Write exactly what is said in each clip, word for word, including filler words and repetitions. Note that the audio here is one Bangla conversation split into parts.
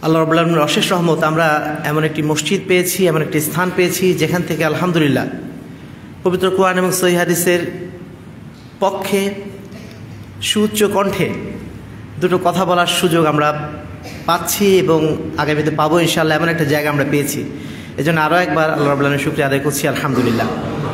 আল্লাহ রাব্বুল আলামিনের অশেষ রহমত, আমরা এমন একটি মসজিদ পেয়েছি, এমন একটি স্থান পেয়েছি যেখান থেকে আলহামদুলিল্লাহ পবিত্র কোরআন এবং সহিহ হাদিসের পক্ষে সুউচ্চ কণ্ঠে দুটো কথা বলার সুযোগ আমরা পাচ্ছি এবং আগামীতে পাবো ইনশাআল্লাহ। এমন একটা জায়গা আমরা পেয়েছি, এজন্য আরও একবার আল্লাহ রাব্বুল আলামিনের শুকরিয়া আদায় করছি আলহামদুলিল্লাহ।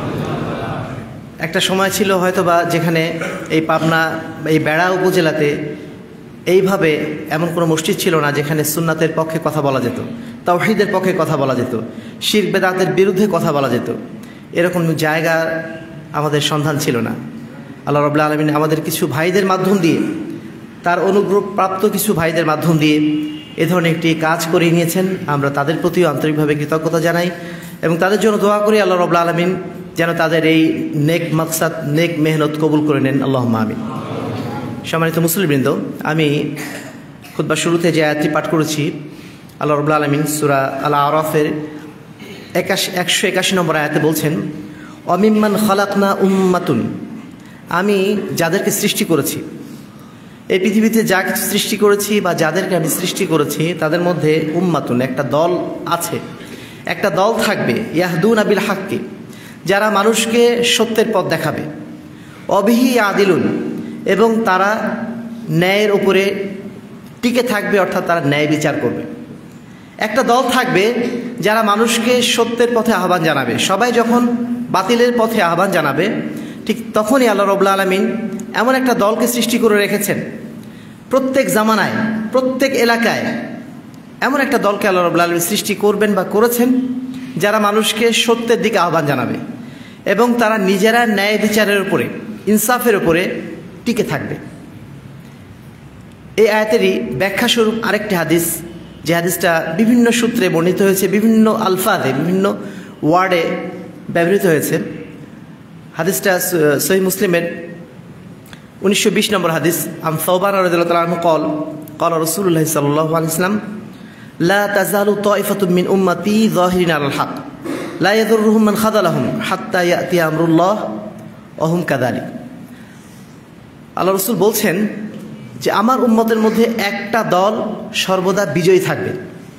একটা সময় ছিল হয়তো বা যেখানে এই পাবনা এই বেড়া উপজেলাতে এইভাবে এমন কোনো মসজিদ ছিল না যেখানে সুন্নাতের পক্ষে কথা বলা যেত, তাওহীদের পক্ষে কথা বলা যেত, শিরক বেদাতের বিরুদ্ধে কথা বলা যেত। এরকম জায়গা আমাদের সন্ধান ছিল না। আল্লাহ রাব্বুল আলামিন আমাদের কিছু ভাইদের মাধ্যম দিয়ে, তার অনুগ্রহ প্রাপ্ত কিছু ভাইদের মাধ্যম দিয়ে এ ধরনের একটি কাজ করে নিয়েছেন। আমরা তাদের প্রতিও আন্তরিকভাবে কৃতজ্ঞতা জানাই এবং তাদের জন্য দোয়া করি আল্লাহ রাব্বুল আলামিন যেন তাদের এই নেক মাকসাদ, নেক মেহনত কবুল করে নেন, আল্লাহুম্মা আমিন। সম্মানিত মুসলিমবৃন্দ, আমি খুতবার শুরুতে যে আয়াতটি পাঠ করেছি, আল্লাহ রাব্বুল আলামিন সূরা আল আরাফের একাশি একশো একাশি নম্বর আয়াতে বলছেন, অমিম্মান খালাকনা উম্মাতুন, আমি যাদেরকে সৃষ্টি করেছি, এই পৃথিবীতে যা কিছু সৃষ্টি করেছি বা যাদেরকে আমি সৃষ্টি করেছি তাদের মধ্যে উম্মাতুন, একটা দল আছে, একটা দল থাকবে, ইয়াহদুনা বিল হাক্কি, যারা মানুষকে সত্যের পথ দেখাবে, অবিহি আদিলুন, এবং তারা ন্যায়ের উপরে টিকে থাকবে, অর্থাৎ তারা ন্যায় বিচার করবে। একটা দল থাকবে যারা মানুষকে সত্যের পথে আহ্বান জানাবে। সবাই যখন বাতিলের পথে আহ্বান জানাবে, ঠিক তখনই আল্লাহ রাব্বুল আলামিন এমন একটা দলকে সৃষ্টি করে রেখেছেন। প্রত্যেক জামানায়, প্রত্যেক এলাকায় এমন একটা দলকে আল্লাহ রাব্বুল আলামিন সৃষ্টি করবেন বা করেছেন, যারা মানুষকে সত্যের দিকে আহ্বান জানাবে এবং তারা নিজেরা ন্যায় বিচারের উপরে, ইনসাফের উপরে টিকে থাকবে। এই আয়াতেরই ব্যাখ্যাস্বরূপ আরেকটি হাদিস, যে হাদিসটা বিভিন্ন সূত্রে বর্ণিত হয়েছে, বিভিন্ন আলফাজে, বিভিন্ন ওয়ার্ডে ব্যবহৃত হয়েছে। হাদিসটা সহিহ মুসলিমের উনিশশো বিশ নম্বর হাদিস। আন সাওবান রাদিয়াল্লাহু তাআলা আনহু قال قال رسول الله صلى الله عليه وسلم لا تزال طائفة من أمتي ظاهرين على الحق لا يضرهم من خذلهم حتى يأتي أمر الله وهم كذلك। আল্লাহ রাসূল বলছেন যে আমার উম্মতের মধ্যে একটা দল সর্বদা বিজয়ী থাকবে।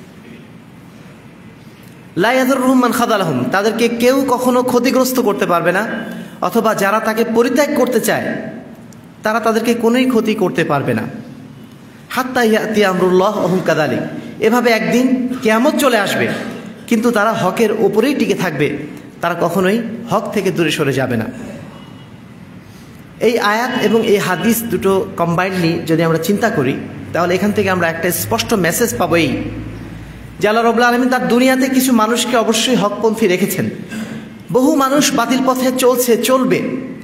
লা ইয়াদুররুহুম মান খাযালাহুম, তাদেরকে কেউ কখনো ক্ষতিগ্রস্ত করতে পারবে না, অথবা যারা তাকে পরিত্যাগ করতে চায় তারা তাদেরকে কোনোই ক্ষতি করতে পারবে না। হাত্তা ইয়াতি আমরুল্লাহ ওয়া হুম কাযালিক, এভাবে একদিন কিয়ামত চলে আসবে, কিন্তু তারা হকের ওপরেই টিকে থাকবে, তারা কখনোই হক থেকে দূরে সরে যাবে না। এই আয়াত এবং এই হাদিস দুটো কম্বাইন্ডলি যদি আমরা চিন্তা করি, তাহলে এখান থেকে আমরা একটা স্পষ্ট মেসেজ পাবো, এই যে আল্লাহ রাব্বুল আলামিন তার দুনিয়াতে কিছু মানুষকে অবশ্যই হকপন্থী রেখেছেন। বহু মানুষ বাতিল পথে চলছে, চলবে।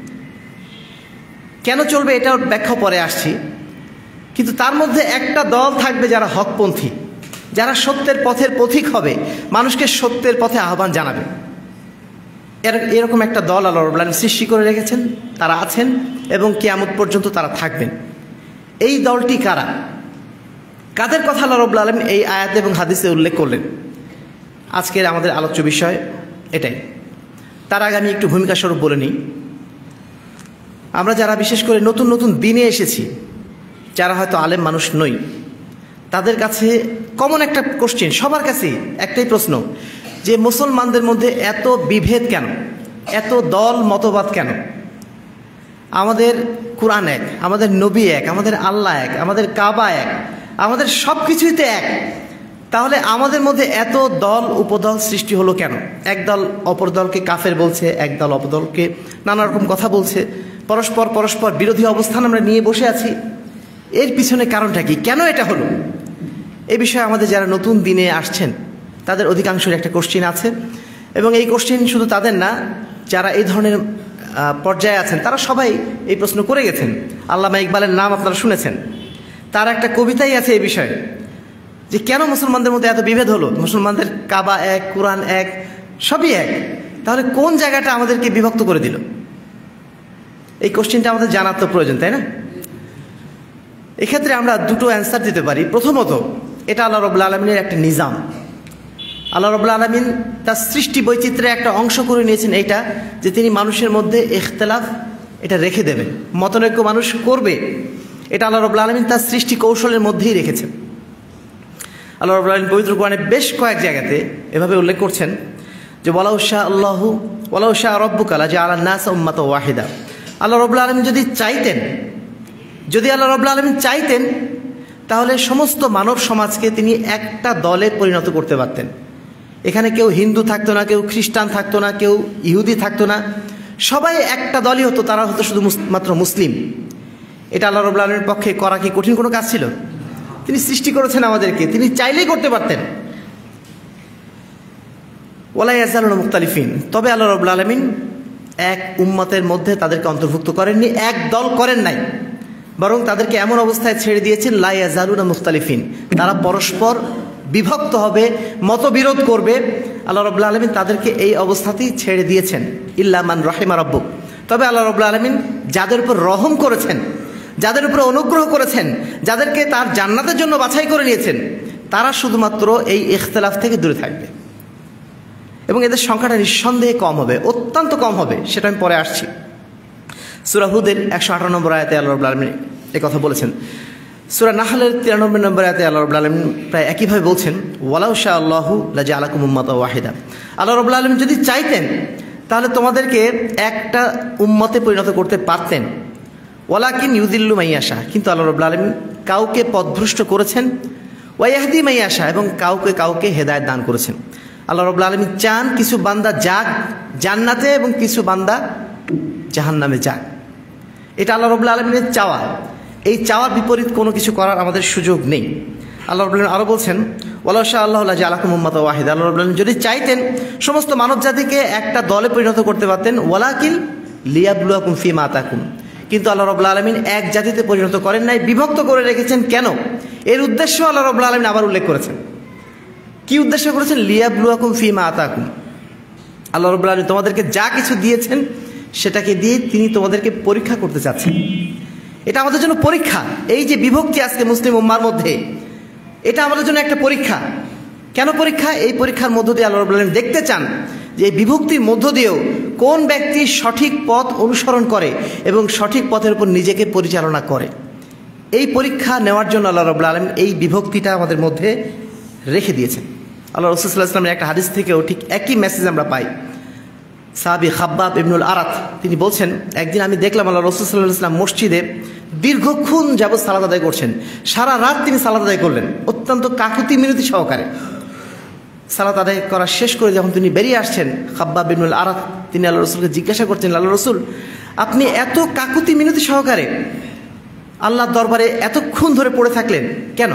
কেন চলবে এটার ব্যাখ্যা পরে আসছি, কিন্তু তার মধ্যে একটা দল থাকবে যারা হকপন্থী, যারা সত্যের পথের পথিক হবে, মানুষকে সত্যের পথে আহ্বান জানাবে। এরকম একটা দল আল্লাহ রাব্বুল আলামিন সৃষ্টি করে রেখেছেন, তারা আছেন এবং কিয়ামত পর্যন্ত তারা থাকবেন। এই দলটি কারা, কাদের কথা আল্লাহ রাব্বুল আলামিন এই আয়াত এবং হাদিসে উল্লেখ করলেন, আজকের আমাদের আলোচ্য বিষয় এটাই। তার আগে আমি একটু ভূমিকা স্বরূপ বলে নিই। আমরা যারা বিশেষ করে নতুন নতুন দিনে এসেছি, যারা হয়তো আলেম মানুষ নই, তাদের কাছে কমন একটা কোশ্চেন, সবার কাছেই একটাই প্রশ্ন, যে মুসলমানদের মধ্যে এত বিভেদ কেন, এত দল মতবাদ কেন? আমাদের কোরআন এক, আমাদের নবী এক, আমাদের আল্লাহ এক, আমাদের কাবা এক, আমাদের সব কিছুই তো এক, তাহলে আমাদের মধ্যে এত দল উপদল সৃষ্টি হলো কেন? এক দল অপর দলকে কাফের বলছে, এক দল অপর দলকে নানা রকম কথা বলছে, পরস্পর পরস্পর বিরোধী অবস্থান আমরা নিয়ে বসে আছি। এর পিছনে কারণটা কি, কেন এটা হলো? এই বিষয়ে আমাদের যারা নতুন দিনে আসছেন তাদের অধিকাংশের একটা কোশ্চেন আছে, এবং এই কোশ্চেন শুধু তাদের না, যারা এই ধরনের পর্যায়ে আছেন তারা সবাই এই প্রশ্ন করে গেছেন। আল্লামা ইকবালের নাম আপনারা শুনেছেন, তার একটা কবিতাই আছে এই বিষয়ে, যে কেন মুসলমানদের মধ্যে এত বিভেদ হলো? মুসলমানদের কাবা এক, কোরআন এক, সবই এক, তাহলে কোন জায়গাটা আমাদেরকে বিভক্ত করে দিল? এই কোশ্চেনটা আমাদের জানার তো প্রয়োজন, তাই না? এক্ষেত্রে আমরা দুটো অ্যান্সার দিতে পারি। প্রথমত, এটা আল্লাহ রাব্বুল আলামিনের একটা নিজাম। আল্লাহ রাব্বুল আলামিন তার সৃষ্টি বৈচিত্র্যের একটা অংশ করে নিয়েছেন এইটা, যে তিনি মানুষের মধ্যে ইখতিলাফ এটা রেখে দেবেন, মতনৈক্য মানুষ করবে, এটা আল্লাহ রাব্বুল আলামিন তার সৃষ্টি কৌশলের মধ্যেই রেখেছেন। আল্লাহ রাব্বুল আলামিন পবিত্র কোরআনে বেশ কয়েক জায়গাতে এভাবে উল্লেখ করছেন যে ওয়ালাউ শাআ আল্লাহু ওয়ালাউ শাআ রাব্বুকা লাজাআলান নাসা উম্মাতান ওয়াহিদা। আল্লাহ রাব্বুল আলামিন যদি চাইতেন যদি আল্লাহ রাব্বুল আলামিন চাইতেন তাহলে সমস্ত মানব সমাজকে তিনি একটা দলে পরিণত করতে পারতেন। এখানে কেউ হিন্দু থাকতো না, কেউ খ্রিস্টান থাকতো না, কেউ ইহুদি থাকতো না, সবাই একটা দলই হতো, তারা হতো শুধু মাত্র মুসলিম। এটা আল্লাহ রাব্বুল আলামিনের পক্ষে করা কি কঠিন কোনো কাজ ছিল? তিনি সৃষ্টি করেছেন আমাদেরকে, তিনি চাইলেই করতে পারতেন। ওয়ালা ইয়াজালুনা মুখতালিফিন, তবে আল্লাহ রাব্বুল আলামিন এক উম্মতের মধ্যে তাদেরকে অন্তর্ভুক্ত করেননি, এক দল করেন নাই, বরং তাদেরকে এমন অবস্থায় ছেড়ে দিয়েছেন লা ইয়াজালুনা মুখতালিফিন, তারা পরস্পর বিভক্ত হবে, মতবিরোধ করবে। আল্লাহ রাব্বুল আলামিন তাদেরকে এই অবস্থাতেই ছেড়ে দিয়েছেন। ইল্লা মান রাহিমা রাব্বুক, তবে আল্লাহ রাব্বুল আলামিন যাদের উপর রহম করেছেন, যাদের উপর অনুগ্রহ করেছেন, যাদেরকে তার জান্নাতের জন্য বাছাই করে নিয়েছেন, তারা শুধুমাত্র এই ইখতিলাফ থেকে দূরে থাকবে এবং এদের সংখ্যাটা নিঃসন্দেহে কম হবে, অত্যন্ত কম হবে। সেটা আমি পরে আসছি। সূরা হুদের একশো আঠারো নম্বর আয়াতে আল্লাহ রাব্বুল আলামিন এই কথা বলেছেন। সূরা নাহলের তিরানব্বই নম্বর আয়াতে আল্লাহ রাব্বুল আলামিন প্রায় একইভাবে বলছেন ওয়ালাউ শাআ আল্লাহু লাজাআলাকুম উম্মাতান ওয়াহিদা। আল্লাহ রাব্বুল আলামিন যদি চাইতেন তাহলে তোমাদেরকে একটা উম্মতে পরিণত করতে পারতেন। ওয়ালাকিন ইউদিল্লু মাইয়াশা, কিন্তু আল্লাহ রাব্বুল আলামিন কাউকে পথভ্রষ্ট করেছেন, ওয়া ইয়াহদি মাইয়াশা, এবং কাউকে কাউকে হেদায়েত দান করেছেন। আল্লাহ রাব্বুল আলামিন চান কিছু বান্দা যাক জান্নাতে এবং কিছু বান্দা জাহান্নামে যাক। এটা আল্লাহ রাব্বুল আলামিনের চাওয়া। এই চাওয়ার বিপরীত কোনো কিছু করার আমাদের সুযোগ নেই। আল্লাহ রাব্বুল আলামিন আরও বলছেন ওয়ালাউ শাআ আল্লাহু লাজাআলাকুম উম্মাতান ওয়াহিদা, আল্লাহ রাব্বুল আলামিন যদি চাইতেন সমস্ত মানব জাতিকে একটা দলে পরিণত করতে পারতেন। ওয়ালাকিন লিয়াবলুয়াকুম ফীমা আতাকুম, কিন্তু আল্লাহ রাব্বুল আলামিন এক জাতিতে পরিণত করেন নাই, বিভক্ত করে রেখেছেন। কেন? এর উদ্দেশ্য আল্লাহ রাব্বুল আলামিন আবার উল্লেখ করেছেন। কি উদ্দেশ্য করেছেন? লিয়াবলুয়াকুম ফীমা আতাকুম, আল্লাহ রাব্বুল আলামিন তোমাদেরকে যা কিছু দিয়েছেন সেটাকে দিয়ে তিনি তোমাদেরকে পরীক্ষা করতে চাচ্ছেন। এটা আমাদের জন্য পরীক্ষা। এই যে বিভক্তি আজকে মুসলিম উম্মার মধ্যে, এটা আমাদের জন্য একটা পরীক্ষা। কেন পরীক্ষা? এই পরীক্ষার মধ্য দিয়ে আল্লাহ রাব্বুল আলামিন দেখতে চান যে এই বিভক্তির মধ্য দিয়েও কোন ব্যক্তি সঠিক পথ অনুসরণ করে এবং সঠিক পথের উপর নিজেকে পরিচালনা করে। এই পরীক্ষা নেওয়ার জন্য আল্লাহ রাব্বুল আলামিন এই বিভক্তিটা আমাদের মধ্যে রেখে দিয়েছেন। আল্লাহ রাসূল সাল্লাল্লাহু আলাইহি ওয়াসাল্লামের একটা হাদিস থেকেও ঠিক একই মেসেজ আমরা পাই। সাহাবী খাব্বাব ইবনুল আরাত তিনি বলছেন, একদিন আমি দেখলাম আল্লাহ রাসূল সাল্লাল্লাহু আলাইহি ওয়াসাল্লাম মসজিদে দীর্ঘক্ষণ যাবত সালাত আদায় করছেন। সারা রাত তিনি সালাত আদায় করলেন অত্যন্ত কাকুতি মিনতি সহকারে। সালাত আদায় করা শেষ করে যখন তিনি বেরিয়ে আসছেন, খাব্বাব ইবনুল আরাত তিনি আল্লাহ রাসূলকে জিজ্ঞাসা করছেন, আল্লাহ রাসূল আপনি এত কাকুতি মিনতি সহকারে আল্লাহর দরবারে এতক্ষণ ধরে পড়ে থাকলেন কেন?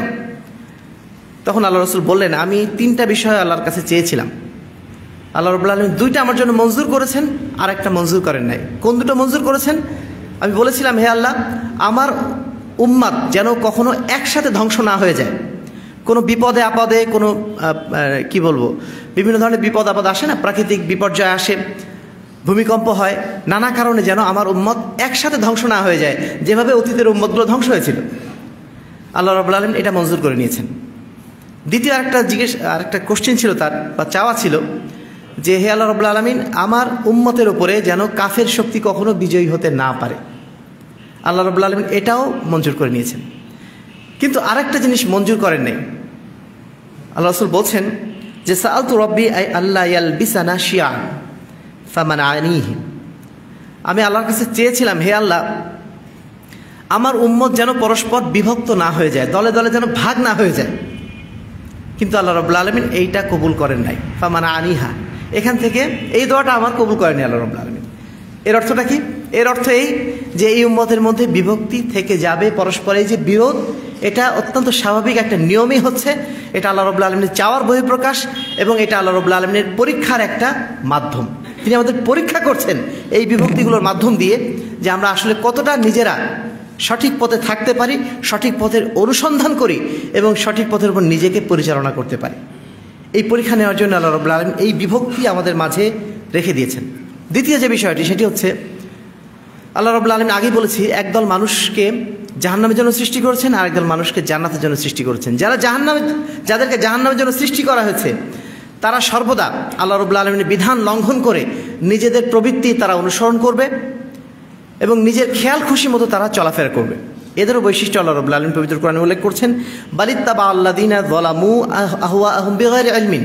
তখন আল্লাহ রাসূল বললেন, আমি তিনটা বিষয় আল্লাহর কাছে চেয়েছিলাম। আল্লাহ রাব্বুল আলামিন দুইটা আমার জন্য মঞ্জুর করেছেন, আর একটা মঞ্জুর করেন নাই। কোন দুটো মঞ্জুর করেছেন? আমি বলেছিলাম, হে আল্লাহ, আমার উম্মাত যেন কখনো একসাথে ধ্বংস না হয়ে যায়। কোনো বিপদে আপদে, কোনো কি বলবো, বিভিন্ন ধরনের বিপদ আপদ আসে না, প্রাকৃতিক বিপর্যয় আসে, ভূমিকম্প হয়, নানা কারণে যেন আমার উম্মত একসাথে ধ্বংস না হয়ে যায়, যেভাবে অতীতের উম্মতগুলো ধ্বংস হয়েছিল। আল্লাহ রাব্বুল আলামিন এটা মঞ্জুর করে নিয়েছেন। দ্বিতীয় আরেকটা জিজ্ঞেস আরেকটা কোশ্চেন ছিল তার, বা চাওয়া ছিল যে, হে আল্লাহ রাব্বুল আলামিন, আমার উম্মতের উপরে যেন কাফের শক্তি কখনো বিজয়ী হতে না পারে। আল্লাহ রাব্বুল আলামিন এটাও মঞ্জুর করে নিয়েছেন। কিন্তু আরেকটা জিনিস মঞ্জুর করেন নাই। আল্লাহ রাসূল বলছেন যে, সাআলতু রাব্বি আই আল্লা ইয়ালবিসানা শিয়ান ফামানআনিহি, আমি আল্লাহর কাছে চেয়েছিলাম, হে আল্লাহ, আমার উম্মত যেন পরস্পর বিভক্ত না হয়ে যায়, দলে দলে যেন ভাগ না হয়ে যায়। কিন্তু আল্লাহ রাব্বুল আলামিন এইটা কবুল করেন নাই। ফামানআনিহা, এখান থেকে এই দোয়াটা আমার কবুল করেনি আল্লাহ রাব্বুল আলামিন। এর অর্থটা কি? এর অর্থ এই যে এই উম্মতের মধ্যে বিভক্তি থেকে যাবে, পরস্পর এই যে বিরোধ, এটা অত্যন্ত স্বাভাবিক একটা নিয়মই হচ্ছে। এটা আল্লাহ রাব্বুল আলামিনের চাওয়ার বহিঃপ্রকাশ এবং এটা আল্লাহ রাব্বুল আলামিনের পরীক্ষার একটা মাধ্যম। তিনি আমাদের পরীক্ষা করছেন এই বিভক্তিগুলোর মাধ্যম দিয়ে, যে আমরা আসলে কতটা নিজেরা সঠিক পথে থাকতে পারি, সঠিক পথের অনুসন্ধান করি এবং সঠিক পথের উপর নিজেকে পরিচালনা করতে পারি। এই পরীক্ষা নেওয়ার জন্য আল্লাহ রাব্বুল আলামিন এই বিভক্তি আমাদের মাঝে রেখে দিয়েছেন। দ্বিতীয় যে বিষয়টি, সেটি হচ্ছে আল্লাহ রাব্বুল আলামিন আগেই বলেছি, একদল মানুষকে জাহান্নামের জন্য সৃষ্টি করেছেন, আর একদল মানুষকে জান্নাতের জন্য সৃষ্টি করেছেন। যারা জাহান্নামে যাদেরকে জাহান্নামের জন্য সৃষ্টি করা হয়েছে, তারা সর্বদা আল্লাহ রাব্বুল আলামিনের বিধান লঙ্ঘন করে নিজেদের প্রবৃত্তি তারা অনুসরণ করবে এবং নিজের খেয়াল খুশি মতো তারা চলাফেরা করবে। এদেরও বৈশিষ্ট্য আল্লাহ রাব্বুল আলামিন পবিত্র কোরআনে উল্লেখ করছেন, বালিত্তাবা আল্লাযীনা যালামু আহওয়াআহুম বিগাইরি ইলমিন।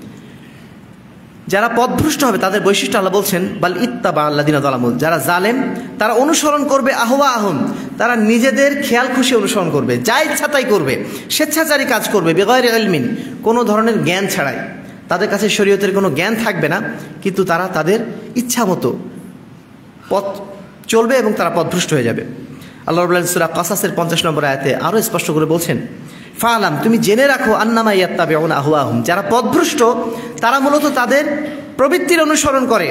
যারা পথভ্রষ্ট হবে তাদের বৈশিষ্ট্য আল্লাহ বলছেন, বাল ইত্তাবা আল্লাযীনা যালামু, যারা জালেম তারা অনুসরণ করবে আহওয়াআহুম, তারা নিজেদের খেয়াল খুশি অনুসরণ করবে, যা ইচ্ছা তাই করবে, স্বেচ্ছাচারী কাজ করবে, বিগাইরি ইলমিন, কোনো ধরনের জ্ঞান ছাড়াই। তাদের কাছে শরীয়তের কোনো জ্ঞান থাকবে না, কিন্তু তারা তাদের ইচ্ছা মতো পথ চলবে এবং তারা পথভ্রষ্ট হয়ে যাবে। আল্লাহ রাব্বুল আলামিন সূরা কাসাসের পঞ্চাশ নম্বর আয়াতে আরও স্পষ্ট করে বলছেন, ফাআলাম, তুমি জেনে রাখো, আন্নামা ইয়াত্তাবিউনা আহওয়াহুম, যারা পথভ্রষ্ট তারা মূলত তাদের প্রবৃত্তির অনুসরণ করে,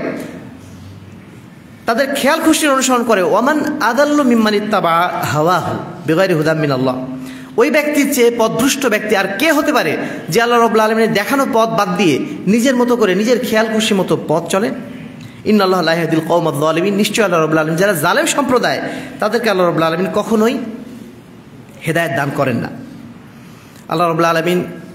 তাদের খেয়াল খুশির অনুসরণ করে। ওয়ামান আদাল্লু মিম্মান ইত্তাবা হাওয়াহু বিগাইরি হুদাম মিনাল্লাহ, ওই ব্যক্তির চেয়ে পথভ্রষ্ট ব্যক্তি আর কে হতে পারে যে আল্লাহ রাব্বুল আলামিনের দেখানো পথ বাদ দিয়ে নিজের মতো করে নিজের খেয়াল খুশি মতো পথ চলে। ইন্নাল্লাহা লা ইয়াহদিল কওমায যালিমিন, নিশ্চয় আল্লাহ রাব্বুল আলামিন যারা জালেম সম্প্রদায় তাদেরকে আল্লাহ রাব্বুল আলামিন কখনোই হেদায়েত দান করেন না। আল্লাহ রাব্বুল আলামিন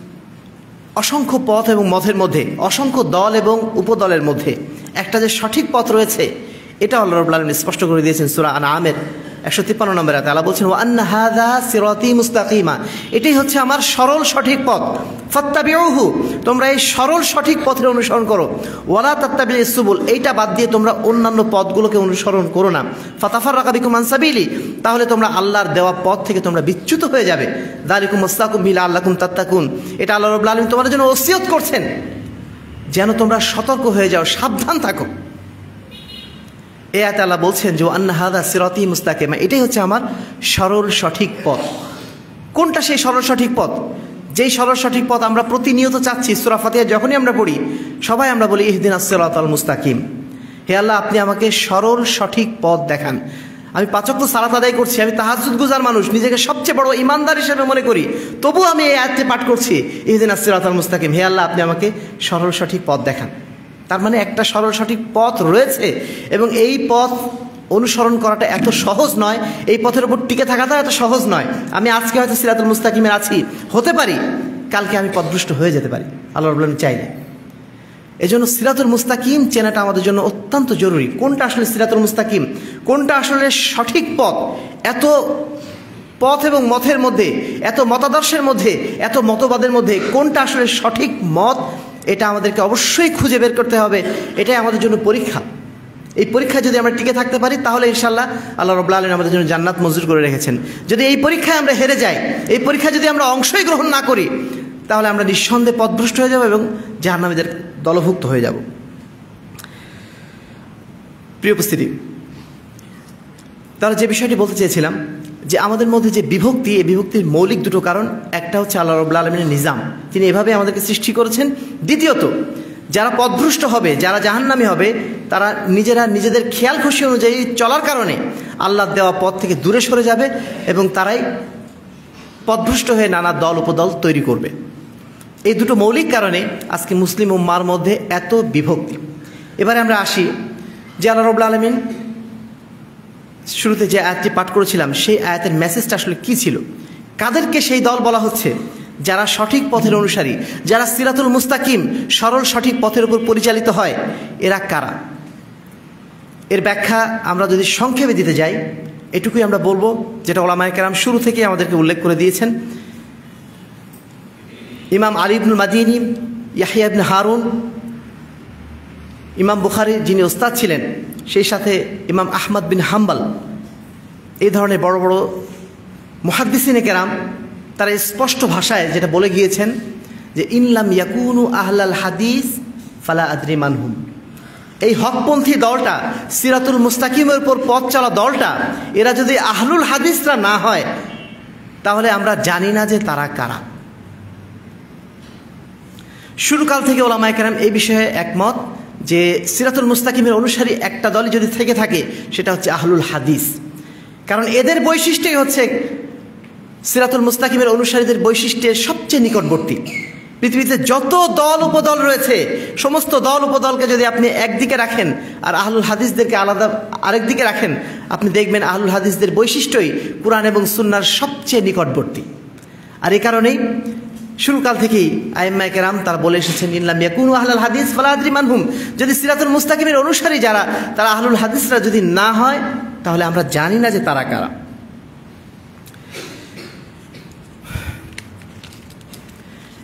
অসংখ্য পথ এবং মতের মধ্যে, অসংখ্য দল এবং উপদলের মধ্যে একটা যে সঠিক পথ রয়েছে এটা আল্লাহ রাব্বুল আলামিন স্পষ্ট করে দিয়েছেন সূরা আনআমের একশো তিপ্পান্ন নম্বর আয়াতে। আল্লাহ বলছেন, ওয়া আন্না হাযা সিরাতী মুস্তাকিমা, এটাই হচ্ছে আমার সরল সঠিক পথ, ফাত্তাবিউহু, তোমরা এই সরল সঠিক পথের অনুসরণ করো, ওয়ালা তাত্তাবিউস সুবুল, এইটা বাদ দিয়ে তোমরা অন্যান্য পথগুলোকে অনুসরণ করো না, ফাতাফাররাকা বিকুম আন সাবিলি, তাহলে তোমরা আল্লাহর দেওয়া পথ থেকে তোমরা বিচ্যুত হয়ে যাবে। যালিকুম ওয়াসাকুম বিহি লাআল্লাকুম তাত্তাকুন, এটা আল্লাহ রাব্বুল আলামিন তোমাদের জন্য ওসিয়ত করছেন যেন তোমরা সতর্ক হয়ে যাও, সাবধান থাকো। এই আয়াতে আল্লাহ বলছেন যে আন্না হাযা সিরাতী মুস্তাকিমা, এটাই হচ্ছে আমার সরল সঠিক পথ। কোনটা সেই সরল সঠিক পথ? যেই সরল সঠিক পথ আমরা প্রতিনিয়ত চাচ্ছি। সূরা ফাতিহা যখনই আমরা পড়ি সবাই আমরা বলি ইহদিনাস সিরাতাল মুস্তাকিম, হে আল্লাহ আপনি আমাকে সরল সঠিক পথ দেখান। আমি পাঁচ ওয়াক্ত সালাত আদায় করছি, আমি তাহাজ্জুদ গুজার মানুষ, নিজেকে সবচেয়ে বড় ইমানদার হিসেবে মনে করি, তবু আমি এই আয়াতটি পাঠ করছি, ইহদিনাস সিরাতাল মুস্তাকিম, হে আল্লাহ আপনি আমাকে সরল সঠিক পথ দেখান। তার মানে একটা সরল সঠিক পথ রয়েছে এবং এই পথ অনুসরণ করাটা এত সহজ নয়, এই পথের উপর টিকে থাকাটা এত সহজ নয়। আমি আজকে হয়তো সিরাতুল মুস্তাকিমের আছি, হতে পারি কালকে আমি পথভ্রষ্ট হয়ে যেতে পারি, আল্লাহ রাব্বুল আলামিন চাইলে। এই জন্য সিরাতুল মুস্তাকিম চেনাটা আমাদের জন্য অত্যন্ত জরুরি। কোনটা আসলে সিরাতুল মুস্তাকিম, কোনটা আসলে সঠিক পথ, এত পথ এবং মতের মধ্যে, এত মতাদর্শের মধ্যে, এত মতবাদের মধ্যে কোনটা আসলে সঠিক মত, এটা আমাদেরকে অবশ্যই খুঁজে বের করতে হবে। এটাই আমাদের জন্য পরীক্ষা। এই পরীক্ষায় যদি আমরা টিকে থাকতে পারি তাহলে ইনশাআল্লাহ আল্লাহ রাব্বুল আলামিন আমাদের জন্য জান্নাত মঞ্জুর করে রেখেছেন। যদি এই পরীক্ষায় আমরা হেরে যাই, এই পরীক্ষায় যদি আমরা অংশই গ্রহণ না করি, তাহলে আমরা নিঃসন্দেহে পথভ্রষ্ট হয়ে যাব এবং জাহান্নামীদের দলভুক্ত হয়ে যাব। প্রিয় উপস্থিতি, তাহলে যে বিষয়টি বলতে চেয়েছিলাম যে আমাদের মধ্যে যে বিভক্তি, এই বিভক্তির মৌলিক দুটো কারণ, একটা হচ্ছে আল্লাহ রাব্বুল আলামিনের নিজাম, তিনি এভাবে আমাদেরকে সৃষ্টি করেছেন। দ্বিতীয়ত, যারা পথভ্রষ্ট হবে, যারা জাহান্নামী হবে, তারা নিজেরা নিজেদের খেয়াল খুশি অনুযায়ী চলার কারণে আল্লাহর দেওয়া পথ থেকে দূরে সরে যাবে এবং তারাই পথভ্রষ্ট হয়ে নানা দল উপদল তৈরি করবে। এই দুটো মৌলিক কারণে আজকে মুসলিম উম্মার মধ্যে এত বিভক্তি। এবারে আমরা আসি যে আল্লাহ রাব্বুল আলামিন শুরুতে যে আয়াতটি পাঠ করেছিলাম সেই আয়াতের মেসেজটা আসলে কী ছিল, কাদেরকে সেই দল বলা হচ্ছে যারা সঠিক পথের অনুসারী, যারা সিরাতুল মুস্তাকিম সরল সঠিক পথের উপর পরিচালিত হয়, এরা কারা? এর ব্যাখ্যা আমরা যদি সংক্ষেপে দিতে যাই, এটুকুই আমরা বলবো যেটা ওলামায়ে কেরাম শুরু থেকেই আমাদেরকে উল্লেখ করে দিয়েছেন। ইমাম আলী ইবনুল মাদিনী, ইয়াহইয়া ইবনে হারুন, ইমাম বুখারী যিনি ওস্তাদ ছিলেন, সেই সাথে ইমাম আহমদ বিন হাম্বল, এই ধরনের বড় বড় মুহাদ্দিসিনে কেরাম তারা স্পষ্ট ভাষায় যেটা বলে গিয়েছেন যে ইনলাম ইয়াকুনু আহলাল হাদিস ফালা আদরি মানহুম, এই হকপন্থী দলটা, সিরাতুল মুস্তাকিমের উপর পথ চলা দলটা, এরা যদি আহলুল হাদিসরা না হয় তাহলে আমরা জানি না যে তারা কারা। শুরুকাল থেকে ওলামায়ে কেরাম এই বিষয়ে একমত যে সিরাতুল মুস্তাকিমের অনুসারী একটা দলই যদি থেকে থাকে সেটা হচ্ছে আহলুল হাদিস, কারণ এদের বৈশিষ্ট্যই হচ্ছে সিরাতুল মুস্তাকিমের অনুসারীদের বৈশিষ্ট্যের সবচেয়ে নিকটবর্তী। পৃথিবীতে যত দল উপদল রয়েছে সমস্ত দল উপদলকে যদি আপনি একদিকে রাখেন আর আহলুল হাদিসদেরকে আলাদা আরেক দিকে রাখেন, আপনি দেখবেন আহলুল হাদিসদের বৈশিষ্ট্যই কুরআন এবং সুন্নাহর সবচেয়ে নিকটবর্তী। আর এই কারণেই শুরুকাল থেকেই আইম্মায়ে কেরাম তারা বলে এসেছেন ইনলাম ইয়াকুনু আহলাল হাদিস ফালা আদরি মানহুম, যদি সিরাতুল মুস্তাকিমের অনুসারী যারা তারা আহলুল হাদিসরা যদি না হয় তাহলে আমরা জানি না যে তারা কারা।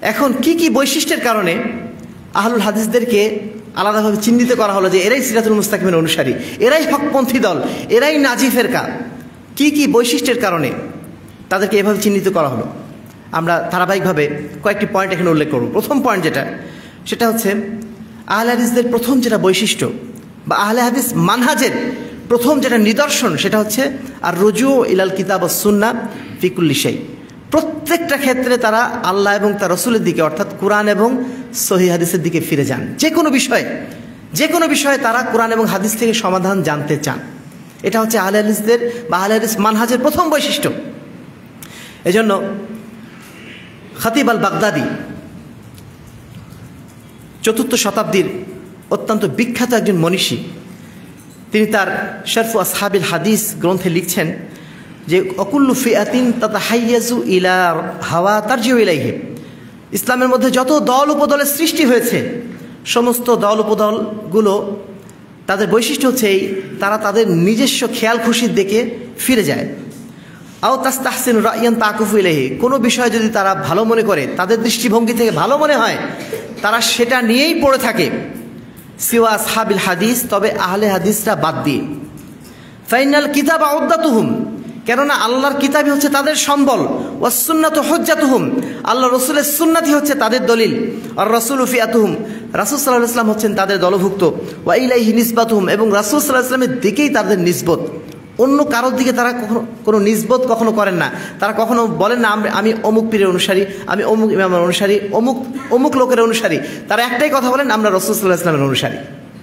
এখন কি কি বৈশিষ্ট্যের কারণে আহলুল হাদিসদেরকে আলাদাভাবে চিহ্নিত করা হলো যে এরাই সিরাতুল মুস্তাকিমের অনুসারী, এরাই হকপন্থী দল, এরাই নাজি ফেরকা? কি কি বৈশিষ্ট্যের কারণে তাদেরকে এভাবে চিহ্নিত করা হলো? আমরা ধারাবাহিকভাবে কয়েকটি পয়েন্ট এখানে উল্লেখ করব। প্রথম পয়েন্ট যেটা, সেটা হচ্ছে আহলে হাদিসদের প্রথম যেটা বৈশিষ্ট্য বা আহলে হাদিস মানহাজের প্রথম যেটা নিদর্শন, সেটা হচ্ছে আর রুজু ইলাল কিতাব ওয়াস সুন্নাহ ফি কুল্লি শাই। প্রত্যেকটা ক্ষেত্রে তারা আল্লাহ এবং তার রসুলের দিকে, অর্থাৎ কোরআন এবং সহিহ হাদিসের দিকে ফিরে যান। যে কোনো বিষয়ে যে কোনো বিষয়ে তারা কোরআন এবং হাদিস থেকে সমাধান জানতে চান। এটা হচ্ছে আহলে হাদিসদের বা আহলে হাদিস মানহাজের প্রথম বৈশিষ্ট্য। এজন্য খতিব আল বাগদাদি চতুর্থ শতাব্দীর অত্যন্ত বিখ্যাত একজন মনীষী, তিনি তার শরফু আসহাবিল হাদিস গ্রন্থে লিখছেন যে অকুল্লু ফিআতিন তাতাহাইয়াজু ইলা হাওয়া তারজিউ ইলাইহি। ইসলামের মধ্যে যত দল উপদলের সৃষ্টি হয়েছে, সমস্ত দল উপদলগুলো তাদের বৈশিষ্ট্য হচ্ছে এই, তারা তাদের নিজস্ব খেয়াল খুশির দিকে ফিরে যায়। আও তাস্তাহসিনু রাইয়ান তাকুফু ইলাইহি, কোনো বিষয় যদি তারা ভালো মনে করে, তাদের দৃষ্টিভঙ্গি থেকে ভালো মনে হয়, তারা সেটা নিয়েই পড়ে থাকে। সিওয়া আসহাবিল হাদিস, তবে আহলে হাদিসরা বাদ দিয়ে। ফাইনাল কিতাব আউদ্দাতুহুম, কেননা আল্লাহর কিতাবই হচ্ছে তাদের সম্বল। ওয়াস সুন্নাতু হুজ্জাতুহুম, আল্লাহ রসুলের সুন্নাতই হচ্ছে তাদের দলিল। আর রাসূলু ফিআতুহুম, রাসূল সাল্লাল্লাহু আলাইহি ওয়াসাল্লাম হচ্ছেন তাদের দলভুক্ত। ওয়া ইলাইহি নিসবাতুহুম, এবং রাসূল সাল্লাল্লাহু আলাইহি ওয়াসাল্লামের দিকেই তাদের নিসবত। অন্য কারোর দিকে তারা কখনো কোনো নিসবত কখনো করেন না। তারা কখনো বলেন না আমি অমুক পীরের অনুসারী, আমি অমুক ইমামের অনুসারী, অমুক অমুক লোকের অনুসারী। তারা একটাই কথা বলেন, আমরা রাসূল সাল্লাল্লাহু আলাইহি ওয়াসাল্লামের অনুসারী।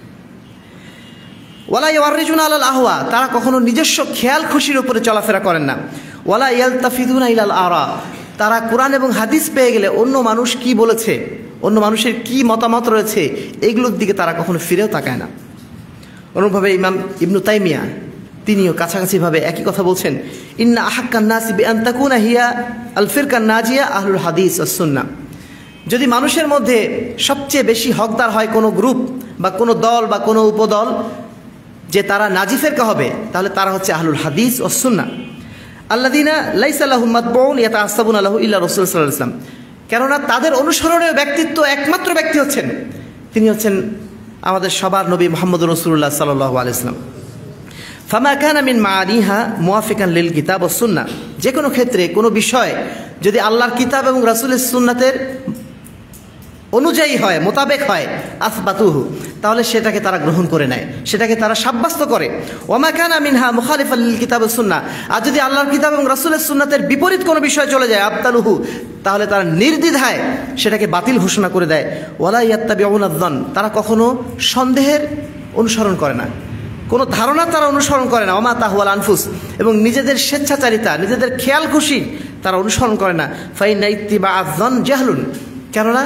ওয়ালা ইয়াররিজুনা আলাল আহওয়া, তারা কখনো নিজস্ব খেয়াল খুশির উপরে চলাফেরা করেন না। ওয়ালা ইয়ালতাফিদুনা ইলাল আরা, তারা কোরআন এবং হাদিস পেয়ে গেলে অন্য মানুষ কি বলেছে, অন্য মানুষের কি মতামত রয়েছে, এগুলোর দিকে তারা কখনো ফিরেও তাকায় না। অনুরূপভাবে ইমাম ইবনু তাইমিয়া তিনিও কাছাকাছিভাবে একই কথা বলছেন, ইন্না আহাক্কান নাসি বিআন তাকুনা হিয়া আল ফিরকান নাজিয়া আহলুল হাদিস ওয়াস সুন্নাহ। যদি মানুষের মধ্যে সবচেয়ে বেশি হকদার হয় কোনো গ্রুপ বা কোনো দল বা কোনো উপদল, যে তারা নাজি ফেরকা হবে, তাহলে তারা হচ্ছে আহলুল হাদিস ওয়াস সুন্নাহ। আল্লাযীনা লাইসা লাহুম মাতবুউন ইয়াতাআসসাবুনা লাহু ইল্লা রাসূল সাল্লাল্লাহু আলাইহি ওয়াসাল্লাম, কেননা তাদের অনুসরণীয় ব্যক্তিত্ব একমাত্র ব্যক্তি হচ্ছেন, তিনি হচ্ছেন আমাদের সবার নবী মুহাম্মদুর রাসূলুল্লাহ সাল্লাল্লাহু আলাইহি ওয়াসাল্লাম। ফামা কানা মিন মাআনিহা মুওয়াফিকান লিল কিতাব ওয়াস সুন্নাহ, যে কোনো ক্ষেত্রে কোনো বিষয় যদি আল্লাহর কিতাব এবং রাসূলের সুন্নাতের অনুযায়ী হয়, মোতাবেক হয়, আসবাতুহু, তাহলে সেটাকে তারা গ্রহণ করে নেয়, সেটাকে তারা সাব্যস্ত করে। ওয়ামা কানা মিনহা মুখালিফান লিল কিতাব ওয়াস সুন্নাহ, আর যদি আল্লাহর কিতাব এবং রাসূলের সুন্নাতের বিপরীত কোনো বিষয় চলে যায়, আবতালুহু, তাহলে তারা নির্দ্বিধায় সেটাকে বাতিল ঘোষণা করে দেয়। ওয়ালা ইয়াত্তাবিউনা আয-যন, তারা কখনো সন্দেহের অনুসরণ করে না, কোনো ধারণা তারা অনুসরণ করে না। ওমা তাহওয়াল আনফুস, এবং নিজেদের স্বেচ্ছাচারিতা, নিজেদের খেয়াল খুশি তারা অনুসরণ করে না। ফাইন্না ইত্তিবা আয-যন জাহলুন, কেননা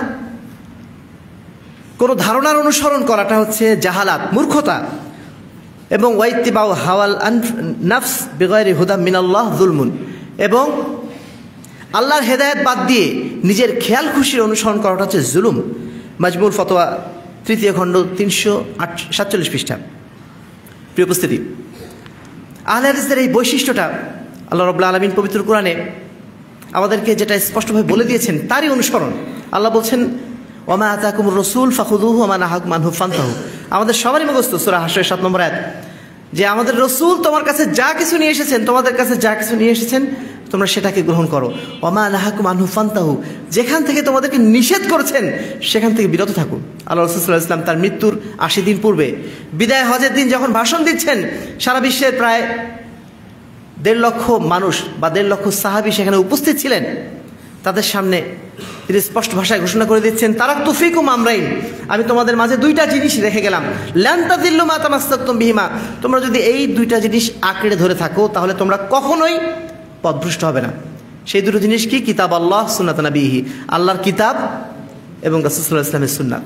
কোনো ধারণার অনুসরণ করাটা হচ্ছে জাহালাত, মূর্খতা। এবং ওয়াইত্তিবাউ হাওয়াল নাফস বিগাইরি হুদা মিনাল্লাহ যুলমুন, এবং আল্লাহর হেদায়েত বাদ দিয়ে নিজের খেয়াল খুশির অনুসরণ করাটা হচ্ছে জুলুম। মাজমুল ফতোয়া তৃতীয় খণ্ড তিনশো আট সাতচল্লিশ পৃষ্ঠা। প্রিয় উপস্থিতি, আহলে হাদিসদের এই বৈশিষ্ট্যটা আল্লাহ রাব্বুল আলামিন পবিত্র কোরআনে আমাদেরকে যেটা স্পষ্টভাবে বলে দিয়েছেন তারই অনুসরণ। আল্লাহ বলছেন, ওমা আতাকুমুর রাসূল ফাখুযুহু ওয়া মা নাহাকুম আনহু ফান্তাহু। আমাদের সবারই মুখস্থ সূরা হাশরের সাত নম্বর আয়াত, যে আমাদের রাসূল তোমার কাছে যা কিছু নিয়ে এসেছেন, তোমাদের কাছে যা কিছু নিয়ে এসেছেন তোমরা সেটাকে গ্রহণ করো। ওয়া মা নাহাকুম আনহু ফান্তাহু, যেখান থেকে তোমাদেরকে নিষেধ করেছেন সেখান থেকে বিরত থাকুন। আল্লাহ রাসূল সাল্লাল্লাহু আলাইহি ওয়াসাল্লাম তার মৃত্যুর আশি দিন পূর্বে বিদায় হজের দিন যখন ভাষণ দিচ্ছেন, সারা বিশ্বের প্রায় দেড় লক্ষ মানুষ বা দেড় লক্ষ সাহাবী সেখানে উপস্থিত ছিলেন। তাদের সামনে তিনি স্পষ্ট ভাষায় ঘোষণা করে দিচ্ছেন, তারাকতু ফীকুম আমরাইন, আমি তোমাদের মাঝে দুইটা জিনিস রেখে গেলাম। লান তাযিল্লু মা তামাসসাকতুম বিহিমা, তোমরা যদি এই দুইটা জিনিস আঁকড়ে ধরে থাকো তাহলে তোমরা কখনোই পথভ্রষ্ট হবে না। সেই দুটো জিনিস কি? কিতাব আল্লাহ, সুন্নাত নবীহি, আল্লাহর কিতাব এবং রাসূল সাল্লাল্লাহু আলাইহি ওয়াসাল্লামের সুন্নাত।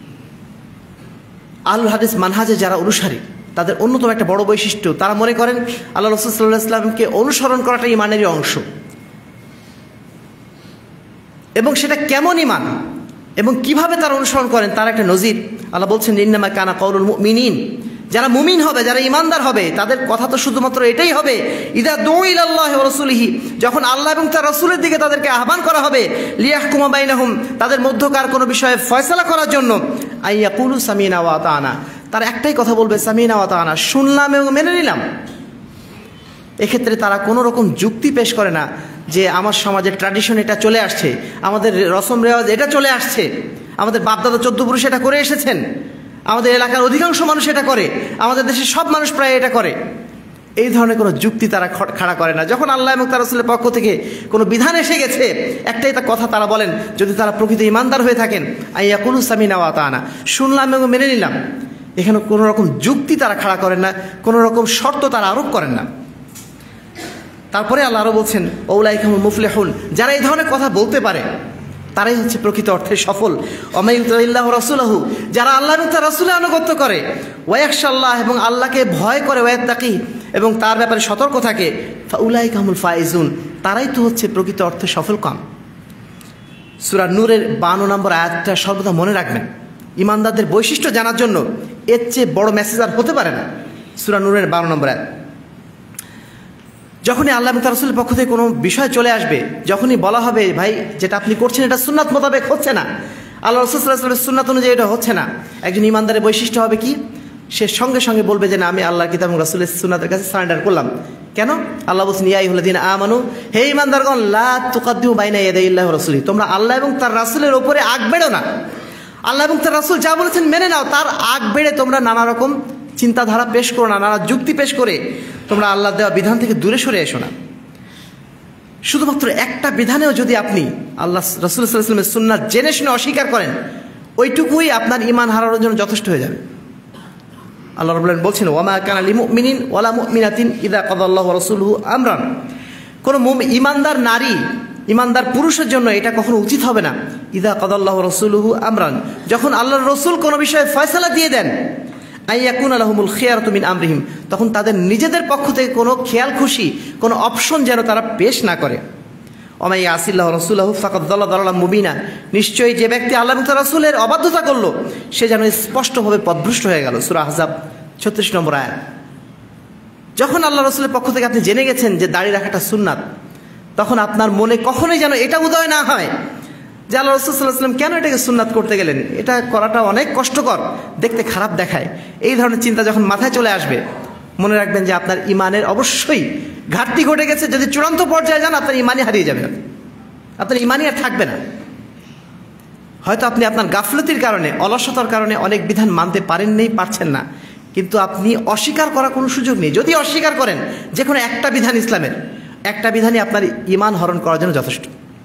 আহলুল হাদিস মানহাজে যারা অনুসারী, তাদের অন্যতম একটা বড় বৈশিষ্ট্য, তারা মনে করেন আল্লাহ রাসূল সাল্লাল্লাহু আলাইহি ওয়াসাল্লামকে অনুসরণ করাটা ঈমানেরই অংশ। এবং সেটা কেমন ঈমান এবং কিভাবে তারা অনুসরণ করেন তার একটা নজির আল্লাহ বলছেন, ইন্নামা কানা কাউলুল মুমিনিন যারা মুমিন হবে, যারা ইমানদার হবে, তাদের কথা তো শুধুমাত্র এটাই হবে, ইদা দুউ ইলাল্লাহি ওয়া রাসূলিহি, যখন আল্লাহ এবং তার রাসূলের দিকে তাদেরকে আহ্বান করা হবে, লিয়াহকুমা বাইনাহুম, তাদের মধ্যকার কোনো বিষয়ে ফয়সালা করার জন্য, আইয়াকুলু সামিনা ওয়া আতানা, তারা একটাই কথা বলবে, সামিনা ওয়া আতানা, শুনলাম এবং মেনে নিলাম। এক্ষেত্রে তারা কোনো রকম যুক্তি পেশ করে না যে আমার সমাজের ট্র্যাডিশন এটা চলে আসছে, আমাদের রসম রেওয়াজ এটা চলে আসছে, আমাদের বাপদাদা চোদ্দ পুরুষ এটা করে এসেছেন, আমাদের এলাকার অধিকাংশ মানুষ এটা করে, আমাদের দেশের সব মানুষ প্রায় এটা করে। এই ধরনের কোনো যুক্তি তারা খাড়া করে না। যখন আল্লাহ এবং তার রাসূলের পক্ষ থেকে কোনো বিধান এসে গেছে, একটাই তা কথা তারা বলেন, যদি তারা প্রকৃত ইমানদার হয়ে থাকেন, আইয়াকুলু সামিনা ওয়া আতানা, শুনলাম এবং মেনে নিলাম। এখানে কোনো রকম যুক্তি তারা খাড়া করেন না, কোনো রকম শর্ত তারা আরোপ করেন না। তারপরে আল্লাহ আরও বলছেন, উলাইকাহুমুল মুফলিহুন, যারা এই ধরনের কথা বলতে পারে তারাই হচ্ছে প্রকৃত অর্থে সফল। ওয়া ইউতিল্লাহু রাসূলাহু, যারা আল্লাহ এবং তার রাসূলের আনুগত্য করে, ওয়া ইয়াখশাল্লাহ, এবং আল্লাহকে ভয় করে, ওয়া ইয়াত্তাকি, এবং তার ব্যাপারে সতর্ক থাকে, ফাউলাইকাহুমুল ফাইজুন, তারাই তো হচ্ছে প্রকৃত অর্থে সফল কাম। সূরা নূরের বান্ন নম্বর আয়াতটা সর্বদা মনে রাখবেন। ইমানদারদের বৈশিষ্ট্য জানার জন্য এর চেয়ে বড় মেসেজ আর হতে পারে না। সূরা নূরের বান্ন নম্বর আয়াত। যখনই আল্লাহ এবং তার রাসূলের পক্ষ থেকে কোনো বিষয় চলে আসবে, যখনই বলা হবে ভাই যেটা আপনি করছেন এটা সুন্নাত মোতাবেক হচ্ছে না, আল্লাহ রাসূল সাল্লাল্লাহু আলাইহি ওয়াসাল্লামের সুন্নাত অনুযায়ী এটা হচ্ছে না, একজন ইমানদারের বৈশিষ্ট্য হবে কি? সে সঙ্গে সঙ্গে বলবে যে না, আমি আল্লাহর কিতাব এবং রাসূলের সুন্নাতের কাছে সারেন্ডার করলাম। কেন? আল্লাহ বলছেন, ইয়া আইয়ুহাল্লাযীনা আমানু, হে ইমানদারগণ, লা তুকাদ্দিমু বাইনা ইয়াদাইল্লাহি ওয়া রাসূলিহি, তোমরা আল্লাহ এবং তার রাসূলের উপরে আগ বেড়ো না। আল্লাহ এবং তার রাসূল যা বলেছেন মেনে নাও, তার আগ বেড়ে তোমরা নানা রকম চিন্তাধারা পেশ করো না, নানা যুক্তি পেশ করে তোমরা আল্লাহ দেওয়া বিধান থেকে দূরে সরে এসো না। শুধুমাত্র একটা বিধানেও যদি আপনি আল্লাহ রাসূল সাল্লাল্লাহু আলাইহি ওয়াসাল্লামের সুন্নাত জেনে শুনে অস্বীকার করেন, ওইটুকুই আপনার ঈমান হারানোর জন্য যথেষ্ট হয়ে যাবে। আল্লাহ রাব্বুল আলামিন বলছেন, ওয়া মা কানা লিল মুমিনিন ওয়ালা মুমিনাতিন ইযা কাদাল্লাহু ওয়া রাসূলুহু আমরান, কোন ইমানদার নারী, ইমানদার পুরুষের জন্য এটা কখনো উচিত হবে না, ইযা কাদাল্লাহু ওয়া রাসূলুহু আমরান, যখন আল্লাহর রাসূল কোনো বিষয়ে ফয়সালা দিয়ে দেন, আইয়াকুনা লাহুমুল খিয়ারাতু মিন আমরিহিম, তখন তাদের নিজেদের পক্ষ থেকে কোনো খেয়াল খুশি, কোনো অপশন যেন তারা পেশ না করে। ওয়া মান ইয়াসিল্লাহু ওয়া রাসূলাহু ফাকাদ যাল্লা দালালাম মুবিনা, নিশ্চয়ই যে ব্যক্তি আল্লাহ এবং তার রাসূলের অবাধ্যতা করলো, সে যেন স্পষ্টভাবে পথভ্রষ্ট হয়ে গেল। সূরা আহজাব ছত্রিশ নম্বর আয়াত। যখন আল্লাহ রাসূলের পক্ষ থেকে আপনি জেনে গেছেন যে দাড়ি রাখাটা সুন্নাত, তখন আপনার মনে কখনোই যেন এটা উদয় না হয় যে আল্লাহ রাসূল সাল্লাল্লাহু আলাইহি ওয়াসাল্লাম কেন এটাকে সুন্নাত করতে গেলেন, এটা করাটা অনেক কষ্টকর, দেখতে খারাপ দেখায়। এই ধরনের চিন্তা যখন মাথায় চলে আসবে, মনে রাখবেন যে আপনার ইমানের অবশ্যই ঘাটতি ঘটে গেছে। যদি চূড়ান্ত পর্যায়ে যান, আপনার ইমানই হারিয়ে যাবে, আপনার ইমানই আর থাকবে না। হয়তো আপনি আপনার গাফলতির কারণে, অলসতার কারণে অনেক বিধান মানতে পারেন নেই, পারছেন না, কিন্তু আপনি অস্বীকার করার কোনো সুযোগ নেই। যদি অস্বীকার করেন যে কোনো একটা বিধান, ইসলামের একটা বিধানই আপনার ইমান হরণ করার জন্য যথেষ্ট।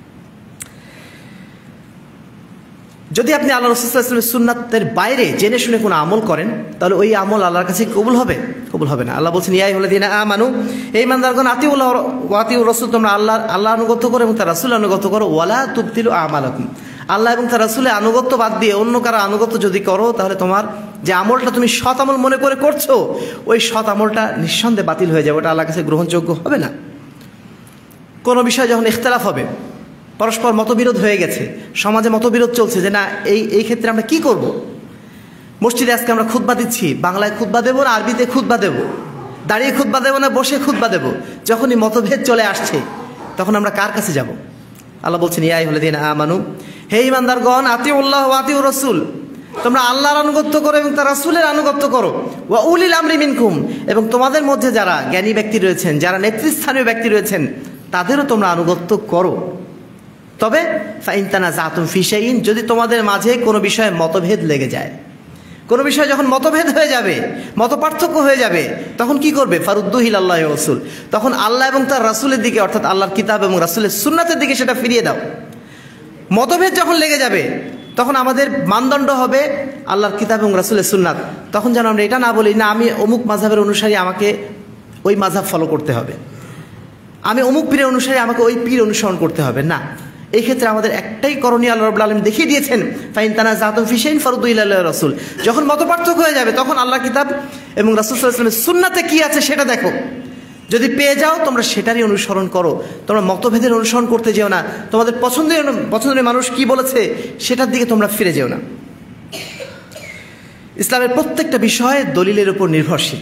যদি আপনি আল্লাহ রাসূল সাল্লাল্লাহু আলাইহি ওয়াসাল্লামের সুন্নাতের বাইরে জেনে শুনে কোনো আমল করেন, তাহলে ওই আমল আল্লাহর কাছে কবুল হবে? কবুল হবে না। আল্লাহ বলছেন, ইয়া আইয়ুহাল্লাযীনা আমানু, হে ইমানদারগণ, আতিউল্লাহ ওয়া আতিউর রাসূল, তোমরা আল্লাহ আল্লাহ আনুগত্য করো এবং তার রাসূল আনুগত্য করো, ওয়ালা তুবতিলু আমালাকুম, আল্লাহ এবং তার রাসূলের আনুগত্য বাদ দিয়ে অন্য কারো আনুগত্য যদি করো, তাহলে তোমার যে আমলটা তুমি সৎ আমল মনে করে করছো, ওই সৎ আমলটা নিঃসন্দেহে বাতিল হয়ে যাবে, ওটা আল্লাহর কাছে গ্রহণযোগ্য হবে না। কোনো বিষয়ে যখন ইখতিলাফ হবে, পরস্পর মতবিরোধ হয়ে গেছে, সমাজে মতবিরোধ চলছে যে না এই এই ক্ষেত্রে আমরা কি করব, মসজিদে আজকে আমরা খুতবা দিচ্ছি, বাংলায় খুতবা দেবো না আরবিতে খুতবা দেবো, দাঁড়িয়ে খুতবা দেবো না বসে খুতবা দেবো, যখনই মতভেদ চলে আসছে, তখন আমরা কার কাছে যাব? আল্লাহ বলছেন, ইয়া আইয়ুহাল্লাযীনা আমানু, হে ঈমানদারগণ, আতিউল্লাহ ওয়া আতিউর রাসূল, তোমরা আল্লাহর আনুগত্য করো এবং তার রাসূলের আনুগত্য করো, ওয়া উলিল আমরি মিনকুম, এবং তোমাদের মধ্যে যারা জ্ঞানী ব্যক্তি রয়েছেন, যারা নেতৃস্থানীয় ব্যক্তি রয়েছেন, তাদেরও তোমরা আনুগত্য করো। তবে ফাইন তানাযাতুম ফি শাইইন, যদি তোমাদের মাঝে কোনো বিষয়ে মতভেদ লেগে যায়, কোনো বিষয় যখন মতভেদ হয়ে যাবে, মত পার্থক্য হয়ে যাবে, তখন কি করবে? ফারুদ্দুহু ইলাল্লাহি ওয়া রাসূল, তখন আল্লাহ এবং তার রাসূলের দিকে, অর্থাৎ আল্লাহর কিতাব এবং রাসূলের সুন্নাতের দিকে সেটা ফিরিয়ে দাও। মতভেদ যখন লেগে যাবে, তখন আমাদের মানদণ্ড হবে আল্লাহর কিতাব এবং রাসূলের সুন্নাত। তখন যেন আমরা এটা না বলি না আমি অমুক মাযহাবের অনুসারী, আমাকে ওই মাযহাব ফলো করতে হবে, আমি অমুক পীরের অনুসারী, আমাকে ওই পীর অনুসরণ করতে হবে না। এই ক্ষেত্রে আমাদের একটাই করণীয় আল্লাহ রাব্বুল আলামিন দেখিয়ে দিয়েছেন, ফাইন তানাযাতুম ফি শাইইন ফারুদ্দুহু ইলাল্লাহি ওয়া রাসূল, যখন মতপার্থক্য হয়ে যাবে, তখন আল্লাহ কিতাব এবং রাসূল সাল্লাল্লাহু আলাইহি ওয়াসাল্লামের সুন্নাতে কি আছে সেটা দেখো, যদি পেয়ে যাও তোমরা সেটারই অনুসরণ করো, তোমরা মতভেদের অনুসরণ করতে যেও না, তোমাদের পছন্দের পছন্দের মানুষ কি বলেছে সেটার দিকে তোমরা ফিরে যেও না। ইসলামের প্রত্যেকটা বিষয় দলিলের উপর নির্ভরশীল।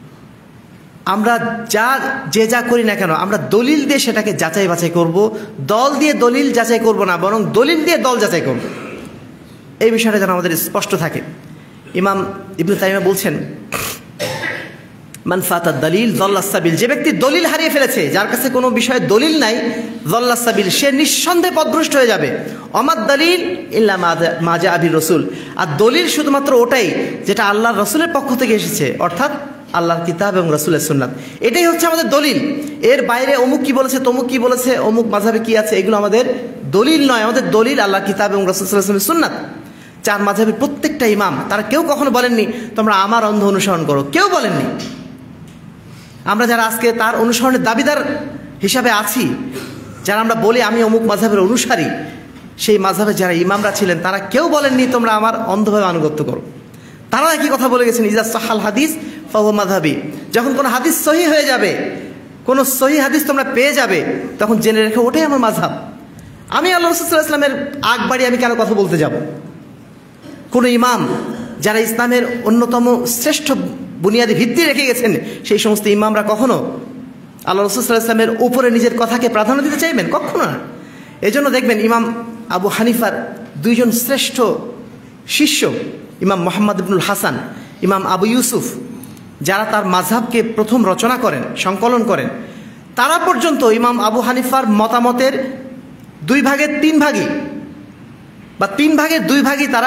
আমরা যা যে যা করি না কেন আমরা দলিল দিয়ে সেটাকে যাচাই বাছাই করব, দল দিয়ে দলিল যাচাই করব না, বরং দলিল দিয়ে দল যাচাই করব। এই বিষয়টা যেন আমাদের স্পষ্ট থাকে। ইমাম ইবনে তাইমিয়া বলছেন, মান ফাতা দলিল যাল্লাস সাবিল, যে ব্যক্তি দলিল হারিয়ে ফেলেছে, যার কাছে কোনো বিষয়ে দলিল নাই, যাল্লাস সাবিল, সে নিঃসন্দেহে পথভ্রষ্ট হয়ে যাবে। অমাদ দলিল ইল্লা মা জা বির রাসূল, আর দলিল শুধুমাত্র ওটাই যেটা আল্লাহর রাসূলের পক্ষ থেকে এসেছে, অর্থাৎ আল্লাহর কিতাব এবং রাসূলের সুন্নাত, এটাই হচ্ছে আমাদের দলিল। এর বাইরে অমুক কি বলেছে, তমুক কি বলেছে, অমুক মাযহাবে কি আছে, এগুলো আমাদের দলিল নয়। আমাদের দলিল আল্লাহর কিতাব এবং রাসূল সাল্লাল্লাহু আলাইহি ওয়াসাল্লামের সুন্নাত। চার মাযহাবের প্রত্যেকটা ইমাম তারা কেউ কখনো বলেননি তোমরা আমার অন্ধ অনুসরণ করো, কেউ বলেননি। আমরা যারা আজকে তার অনুসরণের দাবিদার হিসাবে আছি, যারা আমরা বলি আমি অমুক মাযহাবের অনুসারী, সেই মাযহাবের যারা ইমামরা ছিলেন তারা কেউ বলেননি তোমরা আমার অন্ধভাবে আনুগত্য করো। তারা একই কথা বলে গেছেন, ইজা সাহাল হাদিস ফাহুয়া মাযহাবি, যখন কোনো হাদিস সহিহ হয়ে যাবে, কোনো সহিহ হাদিস তোমরা পেয়ে যাবে, তখন জেনে রেখে ওটাই আমার মাযহাব। আমি আল্লাহ রাসূল সাল্লাল্লাহু আলাইহি ওয়াসাল্লামের আগ বাড়ি আমি কেন কথা বলতে যাব? কোনো ইমাম যারা ইসলামের অন্যতম শ্রেষ্ঠ বুনিয়াদি ভিত্তি রেখে গেছেন, সেই সমস্ত ইমামরা কখনো আল্লাহ রাসূল সাল্লাল্লাহু আলাইহি ওয়াসাল্লামের উপরে নিজের কথাকে প্রাধান্য দিতে চাইবেন? কখনো না। এই জন্য দেখবেন ইমাম আবু হানিফার দুইজন শ্রেষ্ঠ শিষ্য, ইমাম মুহাম্মদ ইবনুল হাসান, ইমাম আবু ইউসুফ, যারা তার মাযহাবকে প্রথম রচনা করেন, সংকলন করেন, তারা পর্যন্ত ইমাম আবু হানিফার মতামতের দুই ভাগের তিন ভাগই বা তিন ভাগের দুই ভাগই তারা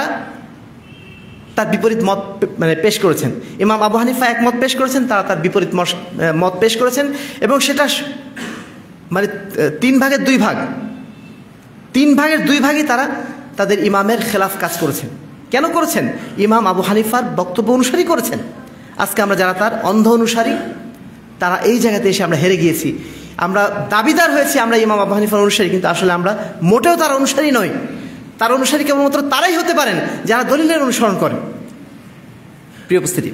তার বিপরীত মত মানে পেশ করেছেন। ইমাম আবু হানিফা এক মত পেশ করেছেন, তারা তার বিপরীত মত পেশ করেছেন, এবং সেটা মানে তিন ভাগের দুই ভাগ তিন ভাগের দুই ভাগই তারা তাদের ইমামের খেলাফ কাজ করেছেন। কেন করেছেন? ইমাম আবু হানিফার বক্তব্য অনুসারী করেছেন। আজকে আমরা যারা তার অন্ধ অনুসারী, তারা এই জায়গাতে এসে আমরা হেরে গিয়েছি। আমরা দাবিদার হয়েছি আমরা ইমাম আবু হানিফার অনুসারী, কিন্তু আসলে আমরা মোটেও তার অনুসারী নই। তার অনুসারী কেবলমাত্র তারাই হতে পারেন যারা দলিলের অনুসরণ করেন। প্রিয় উপস্থিতি,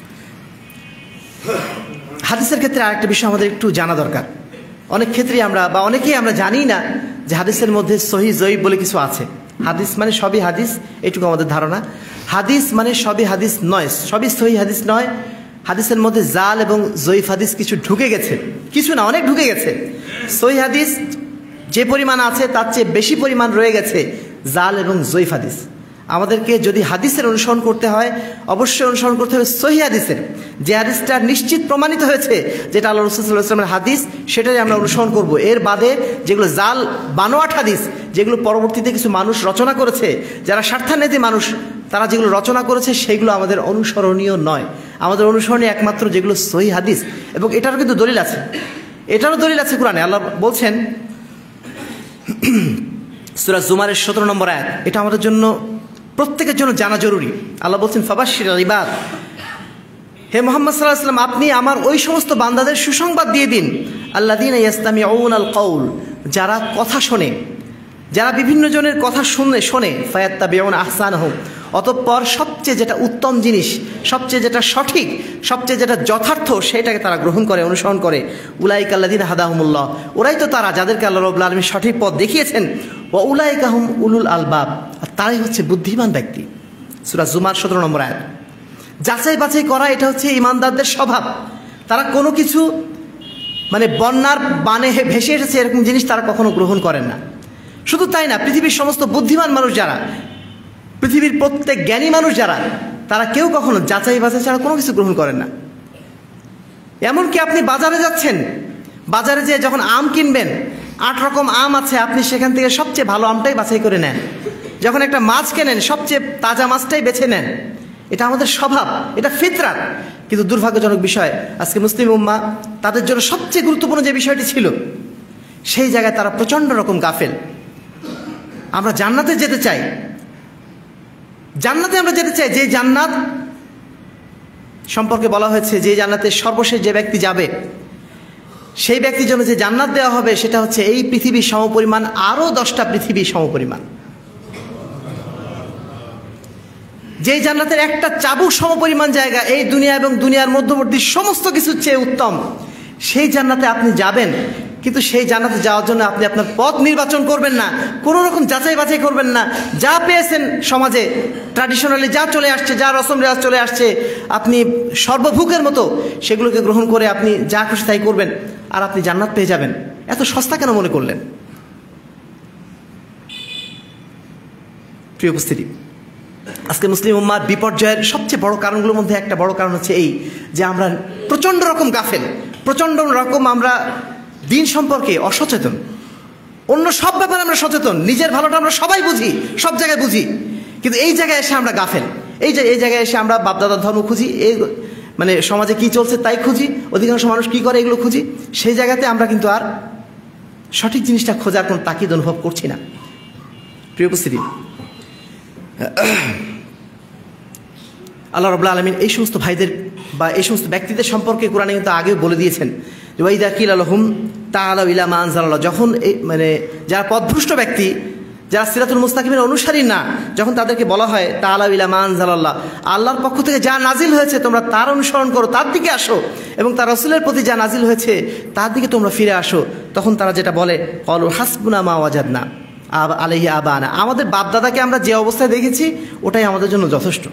হাদিসের ক্ষেত্রে আরেকটা বিষয় আমাদের একটু জানা দরকার। অনেক ক্ষেত্রেই আমরা বা অনেকেই আমরা জানি না যে হাদিসের মধ্যে সহিহ জয়ীফ বলে কিছু আছে। হাদিস মানে সবই হাদিস, এটুকু আমাদের ধারণা। হাদিস মানে সবই হাদিস নয়, সবই সহিহ হাদিস নয়। হাদিসের মধ্যে জাল এবং জয়ীফ হাদিস কিছু ঢুকে গেছে, কিছু না অনেক ঢুকে গেছে। সহিহ হাদিস যে পরিমাণ আছে তার চেয়ে বেশি পরিমাণ রয়ে গেছে জাল এবং জয়ীফ হাদিস। আমাদেরকে যদি হাদিসের অনুসরণ করতে হয়, অবশ্যই অনুসরণ করতে হবে সহিহ হাদিসের, যে হাদিসটা নিশ্চিত প্রমাণিত হয়েছে যেটা আল্লাহ রাসূল সাল্লাল্লাহু আলাইহি ওয়াসাল্লামের হাদিস, সেটাই আমরা অনুসরণ করব। এর বাদে যেগুলো জাল বানোয়াট হাদিস, যেগুলো পরবর্তীতে কিছু মানুষ রচনা করেছে, যারা স্বার্থান্বেষী মানুষ, তারা যেগুলো রচনা করেছে সেগুলো আমাদের অনুসরণীয় নয়। আমাদের অনুসরণীয় একমাত্র যেগুলো সহিহ হাদিস, এবং এটারও কিন্তু দলিল আছে, এটারও দলিল আছে কোরআনে। আল্লাহ বলছেন সূরা জুমারের সতেরো নম্বর আয়াত, এটা আমাদের জন্য প্রত্যেকের জন্য জানা জরুরি। আল্লাহ বলছেন ফাবাশশিরিল ইবাদ, হে মুহাম্মদ সাল্লাল্লাহু আলাইহি ওয়াসাল্লাম, আপনি আমার ওই সমস্ত বান্দাদের সুসংবাদ দিয়ে দিন, আল্লাযীনা ইয়াসতামিউনাল কওল, যারা কথা শোনে, যারা বিভিন্ন জনের কথা শুনে শোনে ফায়াত্তাবিউনা আহসানাহু, অতঃপর সবচেয়ে যেটা উত্তম জিনিস, সবচেয়ে যেটা সঠিক, সবচেয়ে যেটা যথার্থ, সেটাকে তারা গ্রহণ করে, অনুসরণ করে। উলাইকা আল্লাযীনা হাদাহুমুল্লাহ, ওরাই তো তারা যাদেরকে আল্লাহ রাব্বুল আলামিন সঠিক পথ দেখিয়েছেন। ওয়া উলাইকা হুম উলুল আলবাব, আর তারাই হচ্ছে বুদ্ধিমান ব্যক্তি। সূরা জুমার সতেরো নম্বর আয়াত। যাচাই বাছাই করা, এটা হচ্ছে ইমানদারদের স্বভাব। তারা কোনো কিছু মানে বন্যার বানে ভেসে এসেছে এরকম জিনিস তারা কখনো গ্রহণ করেন না। শুধু তাই না, পৃথিবীর সমস্ত বুদ্ধিমান মানুষ যারা, পৃথিবীর প্রত্যেক জ্ঞানী মানুষ যারা, তারা কেউ কখনো যাচাই বাছাই ছাড়া কোনো কিছু গ্রহণ করেন না। এমনকি আপনি বাজারে যাচ্ছেন, বাজারে যেয়ে যখন আম কিনবেন, আট রকম আম আছে, আপনি সেখান থেকে সবচেয়ে ভালো আমটাই বাছাই করে নেন। যখন একটা মাছ কেনেন, সবচেয়ে তাজা মাছটাই বেছে নেন। এটা আমাদের স্বভাব, এটা ফিতরাত। কিন্তু দুর্ভাগ্যজনক বিষয়, আজকে মুসলিম উম্মাহ তাদের জন্য সবচেয়ে গুরুত্বপূর্ণ যে বিষয়টি ছিল, সেই জায়গায় তারা প্রচণ্ড রকম গাফেল। আমরা জান্নাতে যেতে চাই, জান্নাতে আমরা যেতে চাই, যে জান্নাত সম্পর্কে বলা হয়েছে যে জান্নাতে সর্বশেষ যে ব্যক্তি যাবে, সেই ব্যক্তির জন্য যে জান্নাত দেওয়া হবে সেটা হচ্ছে এই পৃথিবীর সমপরিমাণ আরও দশটা পৃথিবীর সমপরিমাণ। যেই জান্নাতের একটা চাবুক সমপরিমাণ জায়গা এই দুনিয়া এবং দুনিয়ার মধ্যবর্তী সমস্ত কিছুর চেয়ে উত্তম, সেই জান্নাতে আপনি যাবেন, কিন্তু সেই জান্নাতে যাওয়ার জন্য আপনি আপনার পথ নির্বাচন করবেন না, কোনো রকম যাচাই বাছাই করবেন না। যা পেয়েছেন সমাজে ট্র্যাডিশনালি যা চলে আসছে, যা রসম রেওয়াজ চলে আসছে, আপনি সর্বভুকের মতো সেগুলোকে গ্রহণ করে আপনি যা খুশি তাই করবেন, আর আপনি জান্নাত পেয়ে যাবেন। এত সস্তা কেন মনে করলেন? প্রিয় উপস্থিতি, আজকে মুসলিম উম্মার বিপর্যয়ের সবচেয়ে বড় কারণগুলোর মধ্যে একটা বড় কারণ হচ্ছে এই যে আমরা প্রচণ্ড রকম গাফেল, প্রচণ্ড রকম আমরা দিন সম্পর্কে অসচেতন। অন্য সব ব্যাপারে আমরা সচেতন, নিজের ভালোটা আমরা সবাই বুঝি, সব জায়গায় বুঝি, কিন্তু এই জায়গায় এসে আমরা গাফেল। এই যে এই জায়গায় এসে আমরা বাপদাদার ধর্ম খুঁজি, এই মানে সমাজে কি চলছে তাই খুঁজি, অধিকাংশ মানুষ কি করে এগুলো খুঁজি। সেই জায়গাতে আমরা কিন্তু আর সঠিক জিনিসটা খোঁজার কোনো তাকিদ অনুভব করছি না। প্রিয় উপস্থিতি, আল্লাহ রাব্বুল আলামিন এই সমস্ত ভাইদের বা এই সমস্ত ব্যক্তিদের সম্পর্কে কোরআনে কিন্তু আগেও বলে দিয়েছেন যে ওয়াইদা কিলা লাহুম তাআলাউ ইলা মা আনজালাল্লাহ, যখন এই মানে যারা পথভ্রষ্ট ব্যক্তি, যারা সিরাতুল মুস্তাকিমের অনুসারী না, যখন তাদেরকে বলা হয় তাআলাউ ইলা মা আনজালাল্লাহ, আল্লাহর পক্ষ থেকে যা নাজিল হয়েছে তোমরা তার অনুসরণ করো, তার দিকে আসো, এবং তার রাসূলের প্রতি যা নাজিল হয়েছে তার দিকে তোমরা ফিরে আসো, তখন তারা যেটা বলে ক্বালু হাসবুনা মা ওয়াজাদনা আলাইহি আবানা, আমাদের বাপদাদাকে আমরা যে অবস্থায় দেখেছি ওটাই আমাদের জন্য যথেষ্ট।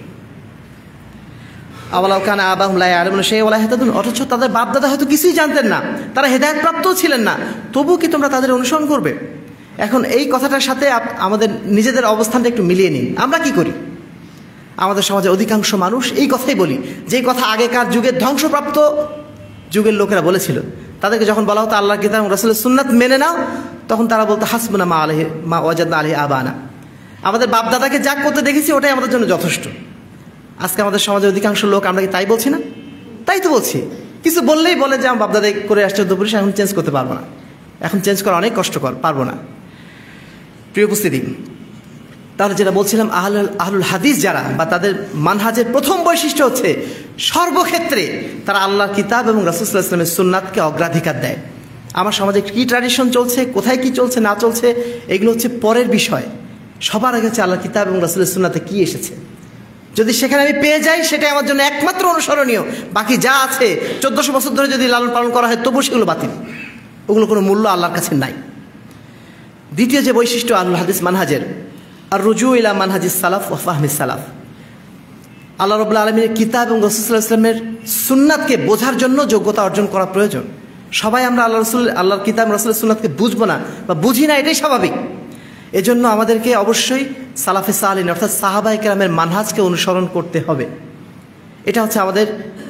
আওয়ালাউ কানা আবাহুম লা ইয়ালামুনা শাইআন ওয়া লা ইয়াহতাদুন, অথচ তাদের বাপদাদা হয়তো কিছুই জানতেন না, তারা হেদায়েতপ্রাপ্তও ছিলেন না, তবুও কি তোমরা তাদের অনুসরণ করবে? এখন এই কথাটার সাথে আমাদের নিজেদের অবস্থানটা একটু মিলিয়ে নিন। আমরা কি করি? আমাদের সমাজে অধিকাংশ মানুষ এই কথাই বলি, যেই কথা আগেকার যুগের ধ্বংসপ্রাপ্ত যুগের লোকেরা বলেছিল। তাদেরকে যখন বলা হতো আল্লাহর কিতাব এবং রাসূলের সুন্নাত মেনে নাও, তখন তারা বলতো হাসবুনা মা আলাইহি মা ওয়াজাদনা আলাইহি আবানা, আমাদের বাপদাদাকে যা করতে দেখেছি ওটাই আমাদের জন্য যথেষ্ট। আজকে আমাদের সমাজের অধিকাংশ লোক আমরা কি তাই বলছি না? তাই তো বলছি। কিছু বললেই বলে যে আমার বাপদাদাই করে আসছে চোদ্দ পুরুষ, এখন চেঞ্জ করতে পারবো না, এখন চেঞ্জ করা অনেক কষ্টকর, পারবো না। প্রিয় উপস্থিতি, তাহলে যেটা বলছিলাম, আহলুল আহলুল হাদিস যারা বা তাদের মানহাজের প্রথম বৈশিষ্ট্য হচ্ছে সর্বক্ষেত্রে তারা আল্লাহর কিতাব এবং রাসূল সাল্লাল্লাহু আলাইহি ওয়াসাল্লামের সুন্নাতকে অগ্রাধিকার দেয়। আমার সমাজে কী ট্র্যাডিশন চলছে, কোথায় কি চলছে না চলছে, এগুলো হচ্ছে পরের বিষয়। সবার আগে হচ্ছে আল্লাহর কিতাব এবং রাসূলের সুন্নাতে কী এসেছে, যদি সেখানে আমি পেয়ে যাই সেটাই আমার জন্য একমাত্র অনুসরণীয়। বাকি যা আছে চোদ্দশো বছর ধরে যদি লালন পালন করা হয় তবুও সেগুলো বাতিল, ওগুলো কোনো মূল্য আল্লাহর কাছে নাই। দ্বিতীয় যে বৈশিষ্ট্য আহলুল হাদিস মানহাজের, আর রুজু ইলা মানহাজিস সালাফ ওয়া ফাহমিস সালাফ, আল্লাহ রাব্বুল আলামিনের কিতাব এবং রাসূল সাল্লাল্লাহু আলাইহি ওয়াসাল্লামের সুন্নাতকে বোঝার জন্য যোগ্যতা অর্জন করা প্রয়োজন। সবাই আমরা আল্লাহ রাসূল আল্লাহর কিতাব রাসূলের সুন্নাতকে বুঝবো না বা বুঝি না, এটাই স্বাভাবিক। এজন্য আমাদেরকে অবশ্যই সালাফে সালিন অর্থাৎ সাহাবায়ে কেরামের মানহাজকে অনুসরণ করতে হবে। এটা হচ্ছে আমাদের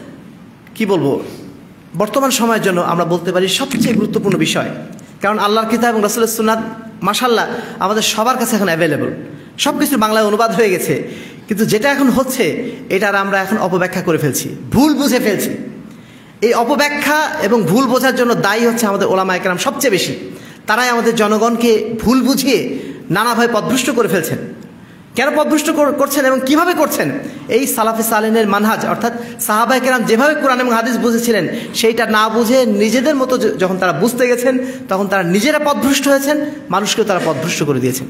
কি বলবো বর্তমান সময়ের জন্য আমরা বলতে পারি সবচেয়ে গুরুত্বপূর্ণ বিষয়। কারণ আল্লাহর কিতাব এবং রাসূলের সুন্নাত মাশাআল্লাহ আমাদের সবার কাছে এখন অ্যাভেলেবল, সব কিছু বাংলায় অনুবাদ হয়ে গেছে, কিন্তু যেটা এখন হচ্ছে এটার আমরা এখন অপব্যাখ্যা করে ফেলছি, ভুল বুঝে ফেলছি। এই অপব্যাখ্যা এবং ভুল বোঝার জন্য দায়ী হচ্ছে আমাদের ওলামায়ে কেরাম সবচেয়ে বেশি। তারাই আমাদের জনগণকে ভুল বুঝিয়ে নানাভাবে পথভ্রষ্ট করে ফেলছেন। কেন পথভ্রষ্ট করছেন এবং কিভাবে করছেন? এই সালাফে সালেনের মানহাজ অর্থাৎ সাহাবায়ে কেরাম যেভাবে কোরআন এবং হাদিস বুঝেছিলেন সেইটা না বুঝে নিজেদের মতো যখন তারা বুঝতে গেছেন তখন তারা নিজেরা পথভ্রষ্ট হয়েছেন, মানুষকেও তারা পথভ্রষ্ট করে দিয়েছেন।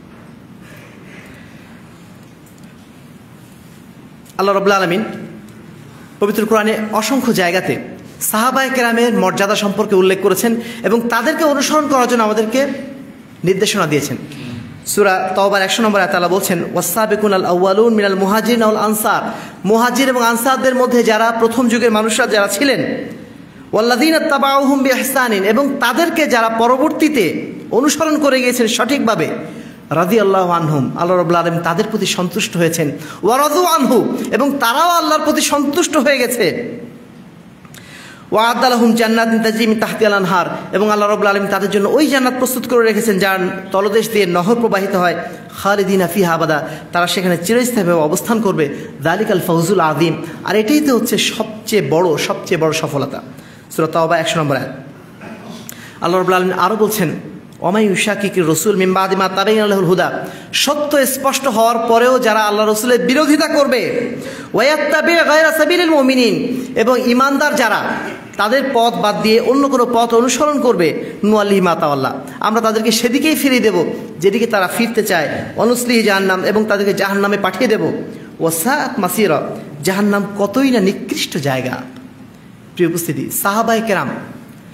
আল্লাহ রাব্বুল আলামিন পবিত্র কোরআনে অসংখ্য জায়গাতে সাহাবায়ে কেরামের মর্যাদা সম্পর্কে উল্লেখ করেছেন এবং তাদেরকে অনুসরণ করার জন্য আমাদেরকে নির্দেশনা দিয়েছেন। সূরা তাওবার একশো নম্বর আয়াতে আল্লাহ বলছেন, ওয়াসাবিকুনাল আউয়ালুন মিনাল মুহাজিরিন ওয়াল আনসার, মুহাজির এবং আনসারদের মধ্যে যারা প্রথম যুগের মানুষরা যারা ছিলেন, ওয়াল্লাযীনা তাবাউহুম বিইহসানিন, এবং তাদেরকে যারা পরবর্তীতে অনুসরণ করে গিয়েছেন সঠিকভাবে, রাদিয়াল্লাহু আনহুম, আল্লাহ রাব্বুল আলামিন তাদের প্রতি সন্তুষ্ট হয়েছেন, ওয়া রাদু আনহু, এবং তারাও আল্লাহর প্রতি সন্তুষ্ট হয়ে গেছে, ওয়া'আদ্দা লাহুম জান্নাতিন তাজরি মিন তাহতিহাল আনহার, এবং আল্লাহ রাব্বুল আলামিন তাদের জন্য ওই জান্নাত প্রস্তুত করে রেখেছেন যার তলদেশ দিয়ে নহর প্রবাহিত হয়, খালিদিনা ফিহা আবাদা, তারা সেখানে চিরস্থায়ীভাবে অবস্থান করবে, যালিকাল ফাউজুল আযীম, আর এটাই তো হচ্ছে সবচেয়ে বড় সবচেয়ে বড় সফলতা। সূরা তাওবা একশো নম্বর আয়াত। আল্লাহ রাব্বুল আলামিন আরও বলছেন, ওমাই ইউশাকিকির রসুল মিন বাদি মা তাবাইয়ানা লাহুল হুদা, সত্য স্পষ্ট হওয়ার পরেও যারা আল্লাহ রসুলের বিরোধিতা করবে, ওয়ায়াত্তাবি গায়রা সাবিলিল মুমিনিন, এবং ইমানদার যারা তাদের পথ বাদ দিয়ে অন্য কোনো পথ অনুসরণ করবে, নুয়াল্লিহি মা তাওয়াল্লা, আমরা তাদেরকে সেদিকেই ফিরিয়ে দেব যেদিকে তারা ফিরতে চায়, অনুসলিহি জাহান্নাম, এবং তাদেরকে জাহান্নামে পাঠিয়ে দেব, ওয়াসাআত মাসিরা, জাহান্নাম কতই না নিকৃষ্ট জায়গা। প্রিয় উপস্থিতি, সাহাবায়ে কেরাম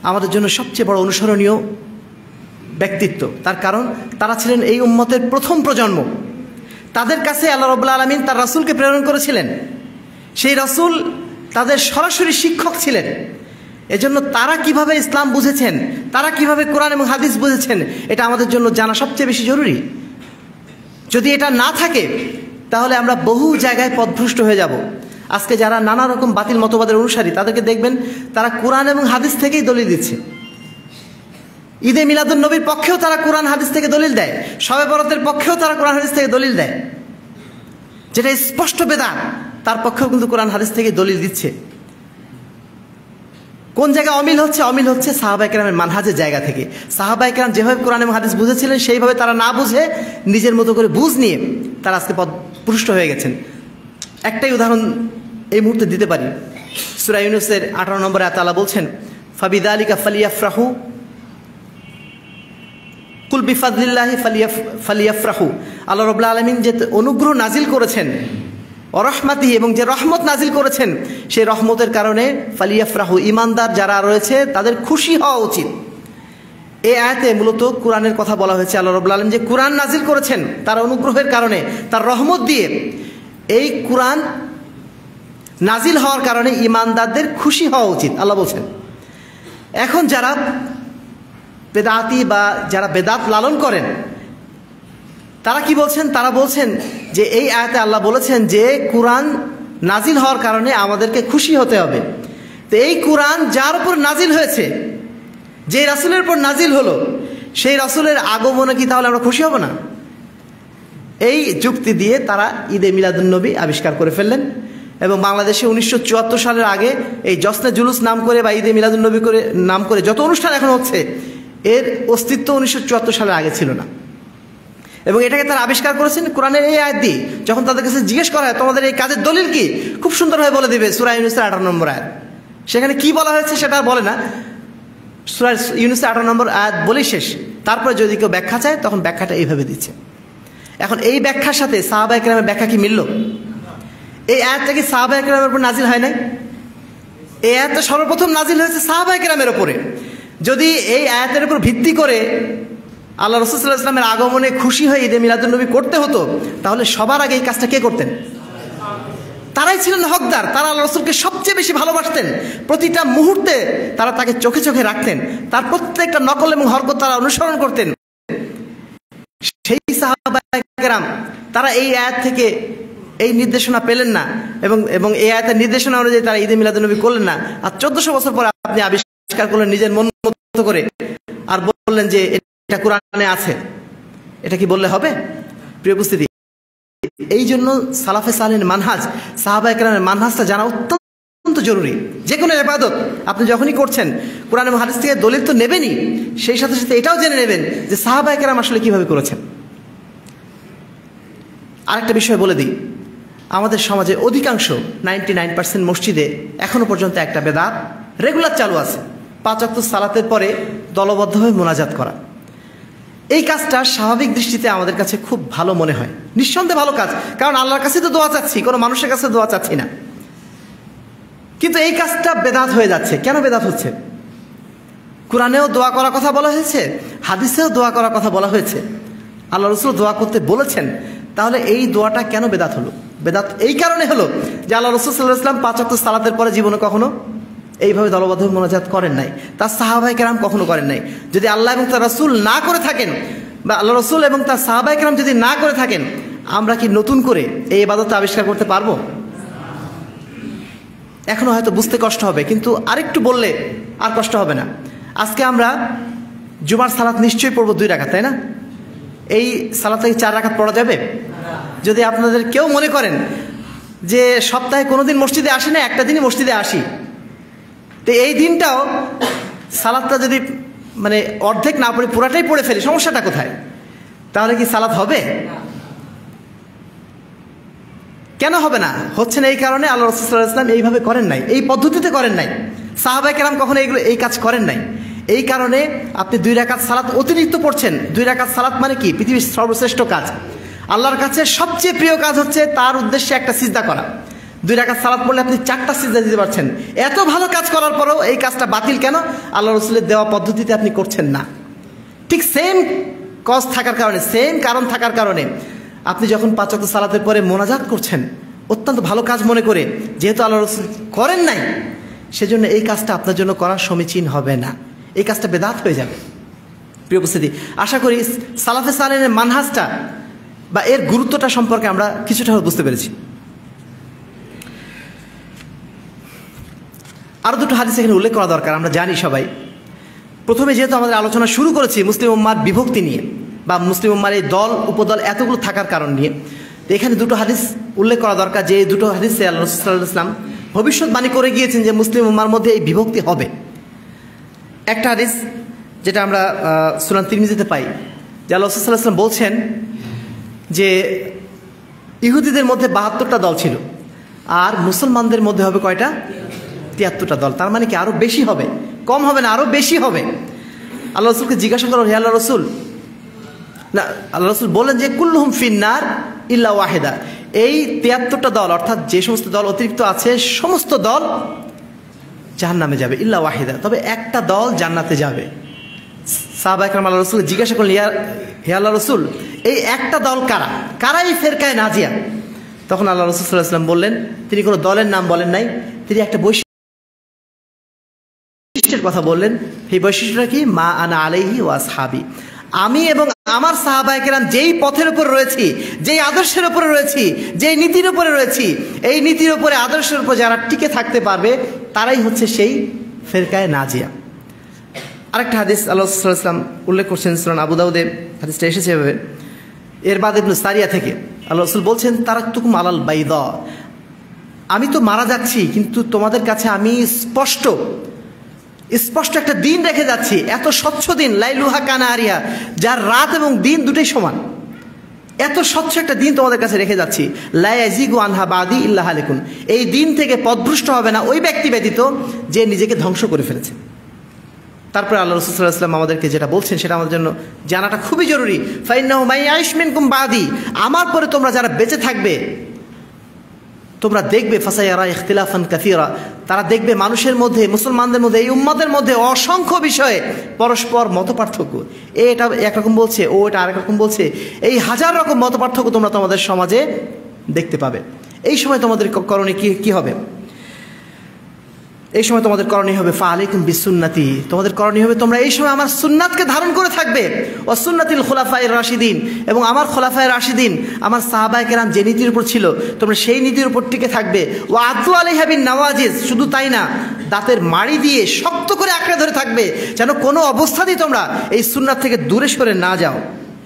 আমাদের জন্য সবচেয়ে বড় অনুসরণীয় ব্যক্তিত্ব। তার কারণ তারা ছিলেন এই উম্মতের প্রথম প্রজন্ম। তাদের কাছে আল্লাহ রাব্বুল আলামিন তার রাসূলকে প্রেরণ করেছিলেন। সেই রাসূল তাদের সরাসরি শিক্ষক ছিলেন। এজন্য তারা কিভাবে ইসলাম বুঝেছেন, তারা কিভাবে কোরআন এবং হাদিস বুঝেছেন, এটা আমাদের জন্য জানা সবচেয়ে বেশি জরুরি। যদি এটা না থাকে তাহলে আমরা বহু জায়গায় পথভ্রষ্ট হয়ে যাব। আজকে যারা নানা রকম বাতিল মতবাদের অনুসারী, তাদেরকে দেখবেন তারা কোরআন এবং হাদিস থেকেই দলিল দিচ্ছে। ঈদে মিলাদুন নবীর পক্ষেও তারা কোরআন হাদিস থেকে দলিল দেয়, শবে বরাতের পক্ষেও তারা কোরআন হাদিস থেকে দলিল দেয়। যেটা স্পষ্ট বেদাত, তার পক্ষেও কিন্তু কোরআন হাদিস থেকে দলিল দিচ্ছে। কোন জায়গায় অমিল হচ্ছে? অমিল হচ্ছে সাহাবায়ে কেরামের মানহাজের জায়গা থেকে। সাহাবায়ে কেরাম যেভাবে কোরআন এবং হাদিস বুঝেছিলেন, সেইভাবে তারা না বুঝে নিজের মতো করে বুঝ নিয়ে তারা আজকে পথভ্রষ্ট হয়ে গেছেন। একটাই উদাহরণ এই মুহূর্তে দিতে পারি। সূরা ইউনূসের আঠারো নম্বর আয়াতে আল্লাহ বলছেন, ফাবিযালিকা ফালিয়াফরাহু কুল বিফাদলিল্লাহি ফালিয়াফরাহু। আল্লাহ রাব্বুল আলামিন যে অনুগ্রহ নাজিল করেছেন, অরহমাতিহি, এবং যে রহমত নাজিল করেছেন, সেই রহমতের কারণে ফালিয়াফরাহু, ইমানদার যারা রয়েছে তাদের খুশি হওয়া উচিত। এই আয়াতে মূলত কোরআনের কথা বলা হয়েছে। আল্লাহ রাব্বুল আলামিন যে কোরআন নাজিল করেছেন তার অনুগ্রহের কারণে, তার রহমত দিয়ে, এই কোরআন নাজিল হওয়ার কারণে ইমানদারদের খুশি হওয়া উচিত আল্লাহ বলছেন। এখন যারা বেদাতি বা যারা বেদাত লালন করেন, তারা কি বলছেন? তারা বলছেন যে এই আয়াতে আল্লাহ বলেছেন যে কোরআন নাজিল হওয়ার কারণে আমাদেরকে খুশি হতে হবে। তো এই কোরআন যার উপর নাজিল হয়েছে, যে রাসূলের উপর নাজিল হলো, সেই রাসূলের আগমনে কি তাহলে আমরা খুশি হব না? এই যুক্তি দিয়ে তারা ঈদে মিলাদুন নবী আবিষ্কার করে ফেললেন। এবং বাংলাদেশে উনিশশো চুয়াত্তর সালের আগে এই জশ্নে জুলুস নাম করে বা ঈদে মিলাদুন নবী করে নাম করে যত অনুষ্ঠান এখন হচ্ছে, এর অস্তিত্ব উনিশশো চুয়াত্তর সালের আগে ছিল না। এবং এটাকে তারা আবিষ্কার করেছেন কোরআনের এই আয়াত দিয়ে। যখন তাদের কাছে জিজ্ঞেস করা হয় তোমাদের এই কাজের দলিল কি, খুব সুন্দরভাবে বলে দিবে সূরা ইউনূসের আঠারো নম্বর আয়াত। সেখানে কি বলা হয়েছে সেটা আর বলে না, সূরা ইউনূসের আঠারো নম্বর আয়াত বলেই শেষ। তারপরে যদি কেউ ব্যাখ্যা চায় তখন ব্যাখ্যাটা এইভাবে দিচ্ছে। এখন এই ব্যাখ্যার সাথে সাহাবায়ে কেরামের ব্যাখ্যা কি মিলল? এই আয়াতটা কি সাহাবায়ে কেরামের উপর নাজিল হয় নাই? এই আয়াতটা সর্বপ্রথম নাজিল হয়েছে সাহাবায়ে কেরামের উপরে। যদি এই আয়াতের উপর ভিত্তি করে আল্লাহ রাসূল সাল্লাল্লাহু আলাইহি ওয়াসাল্লামের আগমনে খুশি হয়ে ঈদে মিলাদুন নবী করতে হতো, তাহলে সবার আগে এই কাজটা কে করতেন? তারাই ছিলেন হকদার। তারা আল্লাহ রাসূলকে সবচেয়ে বেশি ভালোবাসতেন। প্রতিটা মুহূর্তে তারা তাকে চোখে চোখে রাখতেন। তার প্রত্যেকটা নকল এবং হরকত তারা অনুসরণ করতেন। সেই সাহাবায়ে কেরাম তারা এই আয়াত থেকে এই নির্দেশনা পেলেন না, এবং এবং এই আয়াতের নির্দেশনা অনুযায়ী তারা ঈদে মিলাদুন নবী করলেন না। আর চোদ্দশো বছর পরে আপনি আবিষ্কার করলেন নিজের মন মতো করে, আর বললেন যে এটা কোরআনে আছে। এটা কি বললে হবে? প্রিয় উপস্থিতি, এই জন্য সালাফে সালেহিন মানহাজ, সাহাবায়ে কেরামের মানহাজটা জানা অত্যন্ত জরুরি। যে কোনো ইবাদত আপনি যখনই করছেন, কোরআন এবং হাদিস থেকে দলিল তো নেবেনই, সেই সাথে সাথে এটাও জেনে নেবেন যে সাহাবায়ে কেরাম আসলে কিভাবে করেছেন। আরেকটা বিষয় বলে দিই, আমাদের সমাজে অধিকাংশ নাইনটি নাইন পার্সেন্ট মসজিদে এখনো পর্যন্ত একটা বেদাত রেগুলার চালু আছে, পাঁচ ওয়াক্ত সালাতের পরে দলবদ্ধভাবে মোনাজাত করা। এই কাজটা স্বাভাবিক দৃষ্টিতে আমাদের কাছে খুব ভালো মনে হয়, নিঃসন্দেহে ভালো কাজ, কারণ আল্লাহর কাছে তো দোয়া চাচ্ছি, কোনো মানুষের কাছে দোয়া চাচ্ছি না। কিন্তু এই কাজটা বেদাত হয়ে যাচ্ছে। কেন বেদাত হচ্ছে? কোরআনেও দোয়া করার কথা বলা হয়েছে, হাদিসেও দোয়া করার কথা বলা হয়েছে, আল্লাহ রাসূল দোয়া করতে বলেছেন। তাহলে এই দোয়াটা কেন বেদাত হলো? বেদাত এই কারণে হলো যে আল্লাহ রাসূল সাল্লাল্লাহু আলাইহি ওয়াসাল্লাম পাঁচ ওয়াক্ত সালাতের পরে জীবনে কখনো এইভাবে দলবদ্ধ মোনাজাত করেন নাই, তার সাহাবায়ে কেরাম কখনো করেন নাই। যদি আল্লাহ এবং তার রাসূল না করে থাকেন, বা আল্লাহ রাসূল এবং তার সাহাবায়ে কেরাম যদি না করে থাকেন, আমরা কি নতুন করে এই ইবাদতটা আবিষ্কার করতে পারবো? এখনো হয়তো বুঝতে কষ্ট হবে, কিন্তু আরেকটু বললে আর কষ্ট হবে না। আজকে আমরা জুমার সালাত নিশ্চয়ই পড়বো দুই রাকাত, তাই না? এই সালাতে চার রাকাত পড়া যাবে? যদি আপনাদের কেউ মনে করেন যে সপ্তাহে কোনোদিন মসজিদে আসি না, একটা দিনই মসজিদে আসি, তো এই দিনটাও সালাতটা যদি মানে অর্ধেক না পড়ে পুরাটাই পড়ে ফেলি, সমস্যাটা কোথায়? তাহলে কি সালাত হবে? কেন হবে না? হচ্ছে না এই কারণে আল্লাহ রাসূল সাল্লাল্লাহু আলাইহি ওয়াসাল্লাম এইভাবে করেন নাই, এই পদ্ধতিতে করেন নাই, সাহাবায়ে কেরাম কখনো এইগুলো এই কাজ করেন নাই। এই কারণে আপনি দুই রাকাত সালাত অতিরিক্ত পড়ছেন। দুই রাকাত সালাত মানে কি? পৃথিবীর সর্বশ্রেষ্ঠ কাজ, আল্লাহর কাছে সবচেয়ে প্রিয় কাজ হচ্ছে তার উদ্দেশ্যে একটা সিজদা করা। দুই রাকাত সালাত পড়লে আপনি চারটা সিজদা দিতে পারছেন। এত ভালো কাজ করার পরেও এই কাজটা বাতিল কেন? আল্লাহ রসুলের দেওয়া পদ্ধতিতে আপনি করছেন না। ঠিক সেম কজ থাকার কারণে, সেম কারণ থাকার কারণে আপনি যখন পাঁচ ওয়াক্ত সালাতের পরে মোনাজাত করছেন অত্যন্ত ভালো কাজ মনে করে, যেহেতু আল্লাহ রসুল করেন নাই, সেজন্য এই কাজটা আপনার জন্য করা সমীচীন হবে না, এই কাজটা বেদাত হয়ে যাবে। প্রিয় উপস্থিতি, আশা করি সালাফে সালেহের মানহাজটা বা এর গুরুত্বটা সম্পর্কে আমরা কিছুটা বুঝতে পেরেছি। আরও দুটো হাদিস এখানে উল্লেখ করা দরকার। আমরা জানি সবাই, প্রথমে যেহেতু আমাদের আলোচনা শুরু করেছি মুসলিম উম্মার বিভক্তি নিয়ে বা মুসলিম উম্মার এই দল উপদল এতগুলো থাকার কারণ নিয়ে, এখানে দুটো হাদিস উল্লেখ করা দরকার যে এই দুটো হাদিসে আল্লাহ রাসূল সাল্লাল্লাহু আলাইহি ওয়াসাল্লাম ভবিষ্যৎবাণী করে গিয়েছেন যে মুসলিম উম্মার মধ্যে এই বিভক্তি হবে। একটা হাদিস যেটা আমরা সুনান তিরমিজিতে পাই, যে আল্লাহ রাসূল সাল্লাল্লাহু আলাইহি ওয়াসাল্লাম বলছেন যে ইহুদিদের মধ্যে বাহাত্তরটা দল ছিল আর মুসলমানদের মধ্যে হবে কয়টা? তিয়াত্তরটা দল। তার মানে কি আরও বেশি হবে, কম হবে না, আরও বেশি হবে। আল্লাহ রসুলকে জিজ্ঞাসা করো, হে আল্লাহ রসুল, না আল্লাহ রসুল বলেন যে কুল্লুহুম ফিন্নার ইল্লা ওয়াহিদা, এই তিয়াত্তরটা দল অর্থাৎ যে সমস্ত দল অতিরিক্ত আছে সমস্ত দল জাহান্নামে যাবে, ইল্লা ওয়াহিদা, তবে একটা দল জান্নাতে যাবে। সাহাবা একরাম আল্লাহ রসুলকে জিজ্ঞাসা করলেন, হে আল্লাহ রসুল, এই একটা দল কারা? কারা এই ফেরকায়ে নাজিয়া? তখন আল্লাহ রসুল সাল্লাল্লাহু আলাইহি ওয়াসাল্লাম বললেন, তিনি কোনো দলের নাম বলেন নাই, তিনি একটা বৈশিষ্ট্যের কথা বললেন। এই বৈশিষ্ট্যটা কি? মা আনা আলাইহি ওয়া আসহাবি, আমি এবং আমার সাহাবায়ে কেরাম যেই পথের উপর রয়েছি, যেই আদর্শের উপরে রয়েছি, যেই নীতির উপরে রয়েছি, এই নীতির উপরে আদর্শের উপর যারা টিকে থাকতে পারবে তারাই হচ্ছে সেই ফেরকায়ে নাজিয়া। আরেকটা হাদিস আল্লাহ সাল্লাল্লাহু আলাইহি ওয়াসাল্লাম উল্লেখ করছেন সুনান আবু দাউদে, হাদিসটা এসেছে এভাবে, ইরবাদ ইবনে সারিয়া থেকে। আল্লাহ রাসূল বলছেন, তারাকতুকুম আলাল বাইদা, আমি তো মারা যাচ্ছি কিন্তু তোমাদের কাছে আমি স্পষ্ট স্পষ্ট একটা দিন রেখে যাচ্ছি, এত স্বচ্ছ দিন, লাইলুহা কানাহারিহা, যার রাত এবং দিন দুটোই সমান, এত স্বচ্ছ একটা দিন তোমাদের কাছে রেখে যাচ্ছি। লা ইয়াজিগু আনহা বাদি ইল্লা হালিকুন, এই দিন থেকে পথভ্রষ্ট হবে না ওই ব্যক্তি ব্যতীত যে নিজেকে ধ্বংস করে ফেলেছে। তারপরে আল্লাহ রাসূল সাল্লাল্লাহু আলাইহি ওয়াসাল্লাম আমাদেরকে যেটা বলছেন সেটা আমাদের জন্য জানাটা খুবই জরুরি। ফাইন্নাহু মান ইয়াইশ মিনকুম বাদি, আমার পরে তোমরা যারা বেঁচে থাকবে তোমরা দেখবে, ফাসায়ারা ইখতিলাফান কাসীরা, তারা দেখবে মানুষের মধ্যে, মুসলমানদের মধ্যে, এই উম্মতের মধ্যে অসংখ্য বিষয়ে পরস্পর মতপার্থক্য, এ এটা একরকম বলছে, ও এটা আরেক রকম বলছে, এই হাজার রকম মতপার্থক্য তোমরা তোমাদের সমাজে দেখতে পাবে। এই সময় তোমাদের করণীয় কি কি হবে? এই সময় তোমাদের করণীয় হবে ফাআলাইকুম বিসুন্নতি, তোমাদের করণীয় হবে তোমরা এই সময় আমার সুন্নাতকে ধারণ করে থাকবে, ও সুন্নাতিল খুলাফায়ে রাশিদিন, এবং আমার খুলাফায়ে রাশিদিন, আমার সাহাবায়ে কেরাম যে নীতির উপর ছিল তোমরা সেই নীতির উপর টিকে থাকবে। ও আদু আলাইহা বিন নাওয়াজিজ, শুধু তাই না, দাঁতের মাড়ি দিয়ে শক্ত করে আঁকড়ে ধরে থাকবে, যেন কোনো অবস্থাতেই তোমরা এই সুন্নাত থেকে দূরে সরে না যাও।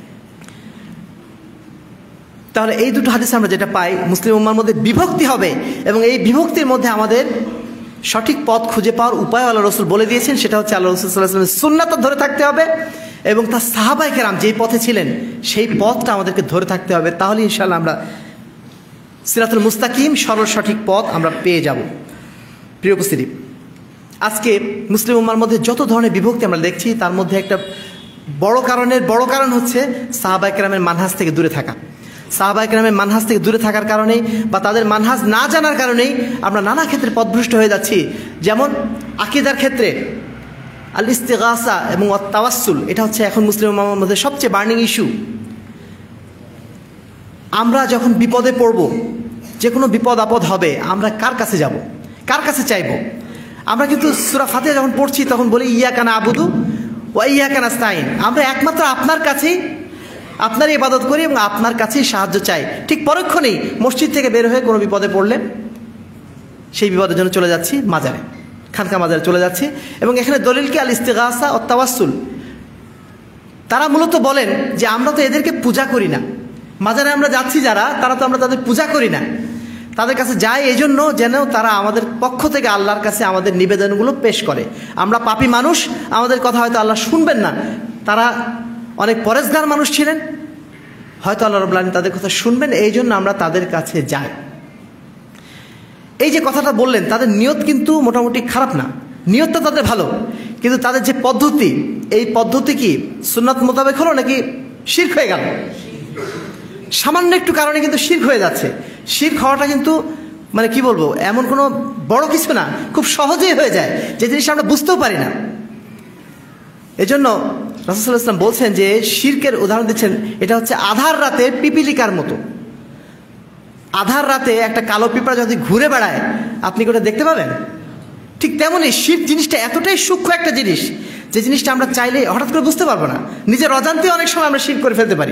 তাহলে এই দুটো হাদিসে আমরা যেটা পাই, মুসলিম উম্মার মধ্যে বিভক্তি হবে এবং এই বিভক্তির মধ্যে আমাদের সঠিক পথ খুঁজে পাওয়ার উপায় আল্লাহ রসুল বলে দিয়েছেন, সেটা হচ্ছে আল্লাহ রসুল সাল্লাল্লাহু আলাইহি ওয়াসাল্লামের সুন্নাত ধরে থাকতে হবে এবং তার সাহাবায়ে কেরাম যেই পথে ছিলেন সেই পথটা আমাদেরকে ধরে থাকতে হবে। তাহলে ইনশাআল্লাহ আমরা সিরাতুল মুস্তাকিম, সরল সঠিক পথ আমরা পেয়ে যাব। প্রিয় উপস্থিতি, আজকে মুসলিম উম্মার মধ্যে যত ধরনের বিভক্তি আমরা দেখছি তার মধ্যে একটা বড় কারণের বড় কারণ হচ্ছে সাহাবায়ে কেরামের মানহাজ থেকে দূরে থাকা। সাহাবায়ে কেরামের মানহাজ থেকে দূরে থাকার কারণেই বা তাদের মানহাজ না জানার কারণেই আমরা নানা ক্ষেত্রে পথভ্রষ্ট হয়ে যাচ্ছি। যেমন আকীদার ক্ষেত্রে আল ইস্তিগাসা এবং তাওয়াসসুল, এটা হচ্ছে এখন মুসলিম উম্মার মধ্যে সবচেয়ে বার্নিং ইস্যু। আমরা যখন বিপদে পড়ব, যে কোনো বিপদ আপদ হবে, আমরা কার কাছে যাব, কার কাছে চাইব? আমরা কিন্তু সূরা ফাতিহা যখন পড়ছি তখন বলি ইয়াকা না'বুদু ওয়া ইয়াকা নাস্তাইন, আমরা একমাত্র আপনার কাছেই আপনারই ইবাদত করি এবং আপনার কাছেই সাহায্য চাই। ঠিক পরক্ষণেই মসজিদ থেকে বের হয়ে কোনো বিপদে পড়লে সেই বিপদের জন্য চলে যাচ্ছি মাজারে, খানকা মাজারে চলে যাচ্ছি। এবং এখানে দলিল কি? আল ইস্তিগাসা ও তাওয়াসসুল। তারা মূলত বলেন যে আমরা তো এদেরকে পূজা করি না, মাজারে আমরা যাচ্ছি যারা, তারা তো আমরা তাদের পূজা করি না, তাদের কাছে যাই এই জন্য যেন তারা আমাদের পক্ষ থেকে আল্লাহর কাছে আমাদের নিবেদনগুলো পেশ করে। আমরা পাপী মানুষ, আমাদের কথা হয়তো আল্লাহ শুনবেন না, তারা অনেক পরেজগার মানুষ ছিলেন, হয়তো আল্লাহ রাব্বুল আলামিন তাদের কথা শুনবেন, এই জন্য আমরা তাদের কাছে যাই। এই যে কথাটা বললেন, তাদের নিয়ত কিন্তু মোটামুটি খারাপ না, নিয়তটা তাদের ভালো, কিন্তু তাদের যে পদ্ধতি, এই পদ্ধতি কি সুন্নাত মোতাবেক হলো নাকি শিরক হয়ে গেল? সামান্য একটু কারণে কিন্তু শিরক হয়ে যাচ্ছে। শিরক হওয়াটা কিন্তু মানে কি বলবো, এমন কোনো বড় কিছু না, খুব সহজেই হয়ে যায়, যে জিনিসটা আমরা বুঝতেও পারি না। এজন্য রাসূল সাল্লাল্লাহু আলাইহি ওয়াসাল্লাম বলছেন যে শিরকের উদাহরণ দিচ্ছেন, এটা হচ্ছে আধার রাতে পিপিলিকার মতো। আধার রাতে একটা কালো পিঁপড়া যদি ঘুরে বেড়ায়, আপনি কি ওটা দেখতে পাবেন? ঠিক তেমনই শিরক জিনিসটা এতটাই সূক্ষ্ম একটা জিনিস, যে জিনিসটা আমরা চাইলে হঠাৎ করে বুঝতে পারবো না। নিজের অজান্তে অনেক সময় আমরা শিরক করে ফেলতে পারি।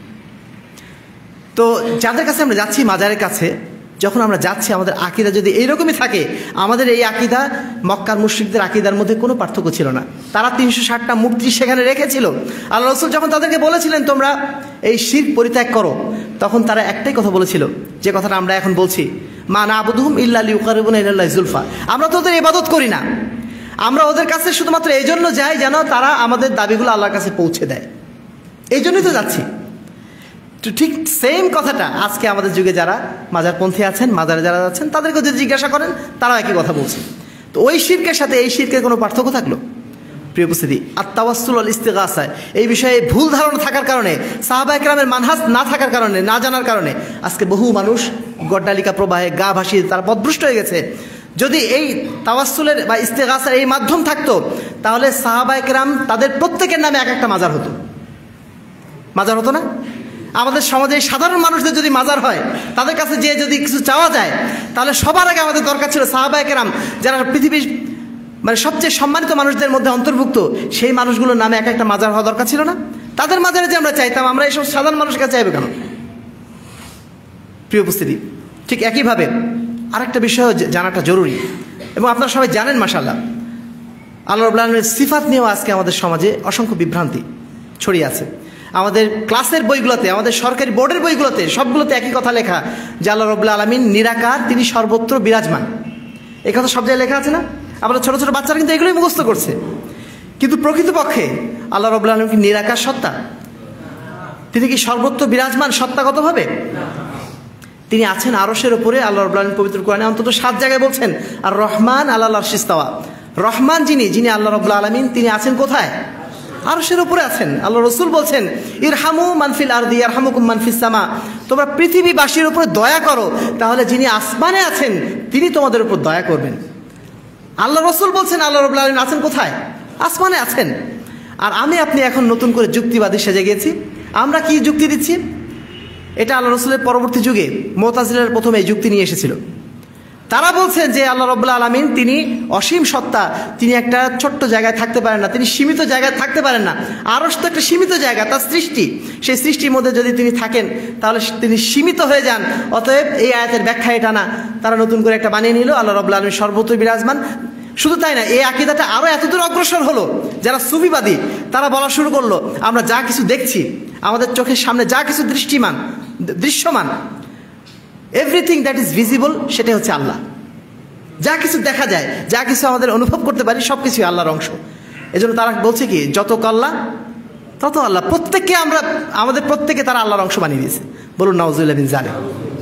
তো যাদের কাছে আমরা যাচ্ছি, মাজারের কাছে যখন আমরা যাচ্ছি, আমাদের আকীদা যদি এইরকমই থাকে, আমাদের এই আকীদা মক্কার মুশরিকদের আকীদার মধ্যে কোনো পার্থক্য ছিল না। তারা তিনশো ষাটটা মূর্তি সেখানে রেখেছিল। আল্লাহ রাসূল যখন তাদেরকে বলেছিলেন তোমরা এই শিরক পরিত্যাগ করো, তখন তারা একটাই কথা বলেছিল, যে কথাটা আমরা এখন বলছি, মা না'বুদুহুম ইল্লা লিয়ুকাররিবুনা ইলাল্লাহি যুলফা। আমরা তো ওদের ইবাদত করি না, আমরা ওদের কাছে শুধুমাত্র এই জন্য যাই যেন তারা আমাদের দাবিগুলো আল্লাহর কাছে পৌঁছে দেয়, এই জন্যই তো যাচ্ছি। তো ঠিক সেম কথাটা আজকে আমাদের যুগে যারা মাজারপন্থী আছেন, মাজারে যারা যাচ্ছেন, তাদেরকে যদি জিজ্ঞাসা করেন, তারাও একই কথা বলছে। তো ওই শিরকের সাথে এই শিরকের কোনো পার্থক্য থাকলো? প্রিয় উপস্থিতি, আত-তাওয়াসসুল ওয়াল ইস্তিগাসা, এই বিষয়ে ভুল ধারণা থাকার কারণে, সাহাবায়ে কেরামের মানহাজ না থাকার কারণে, না জানার কারণে আজকে বহু মানুষ গড্ডালিকা প্রবাহে গা ভাসিয়ে তারা পথভ্রষ্ট হয়ে গেছে। যদি এই তাওয়াসসুলের বা ইস্তিগাসার এই মাধ্যম থাকতো, তাহলে সাহাবায়ে কেরাম তাদের প্রত্যেকের নামে এক একটা মাজার হতো। মাজার হতো না? আমাদের সমাজে সাধারণ মানুষদের যদি মাজার হয়, তাদের কাছে যে যদি কিছু চাওয়া যায়, তাহলে সবার আগে আমাদের দরকার ছিল সাহাবায়ে কেরাম, যারা পৃথিবীর মানে সবচেয়ে সম্মানিত মানুষদের মধ্যে অন্তর্ভুক্ত, সেই মানুষগুলোর নামে এক একটা মাজার হওয়া দরকার ছিল না? তাদের মাজারে যে আমরা চাইতাম, আমরা এইসব সাধারণ মানুষের কাছে চাইবে কেন? প্রিয় উপস্থিতি, ঠিক একইভাবে আরেকটা বিষয় জানাটা জরুরি, এবং আপনারা সবাই জানেন মাশাআল্লাহ, আল্লাহ রাব্বুল আলামিনের সিফাত নিয়েও আজকে আমাদের সমাজে অসংখ্য বিভ্রান্তি ছড়িয়ে আছে। আমাদের ক্লাসের বইগুলোতে, আমাদের সরকারি বোর্ডের বইগুলোতে, সবগুলোতে একই কথা লেখা, যে আল্লাহ রাব্বুল আলামিন নিরাকার, তিনি সর্বত্র বিরাজমান। এই কথা সব জায়গায় লেখা আছে না? আমাদের ছোট ছোট বাচ্চারা কিন্তু এগুলোই মুখস্থ করছে। কিন্তু প্রকৃতপক্ষে আল্লাহ রাব্বুল আলামিন কি নিরাকার সত্তা? তিনি কি সর্বত্র বিরাজমান সত্তাগতভাবে? তিনি আছেন আরশের উপরে। আল্লাহ রাব্বুল আলামিন পবিত্র কোরআনে অন্তত সাত জায়গায় বলছেন, আর রহমান আলাল আরশি ইস্তাওয়া। রহমান যিনি, যিনি আল্লাহ রাব্বুল আলামিন, তিনি আছেন কোথায়? আরশের উপরে আছেন। আল্লাহ রাসূল বলছেন, ইরহামু মানফিল আরদি ইয়ারহামুকুম মানফিস সামা। তোমরা পৃথিবীবাসীর উপর দয়া করো, তাহলে যিনি আসমানে আছেন তিনি তোমাদের উপর দয়া করবেন। আল্লাহ রাসূল বলছেন আল্লাহ রাব্বুল আলামিন আছেন কোথায়? আসমানে আছেন। আর আমি আপনি এখন নতুন করে যুক্তিবাদী সেজে গেছি। আমরা কি যুক্তি দিচ্ছি? এটা আল্লাহ রাসূলের পরবর্তী যুগে মুতাজিলার প্রথমে এই যুক্তি নিয়ে এসেছিল। তারা বলছেন যে আল্লাহ রাব্বুল আলামিন তিনি অসীম সত্তা, তিনি একটা ছোট্ট জায়গায় থাকতে পারেন না, তিনি সীমিত জায়গায় থাকতে পারেন না। আরশ তো একটা সীমিত জায়গা, তার সৃষ্টি, সেই সৃষ্টির মধ্যে যদি তিনি থাকেন তাহলে তিনি সীমিত হয়ে যান। অতএব এই আয়াতের ব্যাখ্যা এটা না, তারা নতুন করে একটা বানিয়ে নিল, আল্লাহ রাব্বুল আলামিন সর্বত্র বিরাজমান। শুধু তাই না, এই আকীদাটা আরও এতদূর অগ্রসর হলো, যারা সুফিবাদী তারা বলা শুরু করলো, আমরা যা কিছু দেখছি, আমাদের চোখের সামনে যা কিছু দৃষ্টিমান দৃশ্যমান, এভরিথিং দ্যাট ইজ ভিজিবল, সেটাই হচ্ছে আল্লাহ। যা কিছু দেখা যায়, যা কিছু আমাদের অনুভব করতে পারি, সব কিছুই আল্লাহর অংশ। এজন্য তারা বলছে কি, যত আল্লাহ তত আল্লাহ। প্রত্যেককে আমরা, আমাদের প্রত্যেকে তারা আল্লাহর অংশ বানিয়ে দিয়েছে। বলুন নাউজুবিল্লাহ মিন যালিক।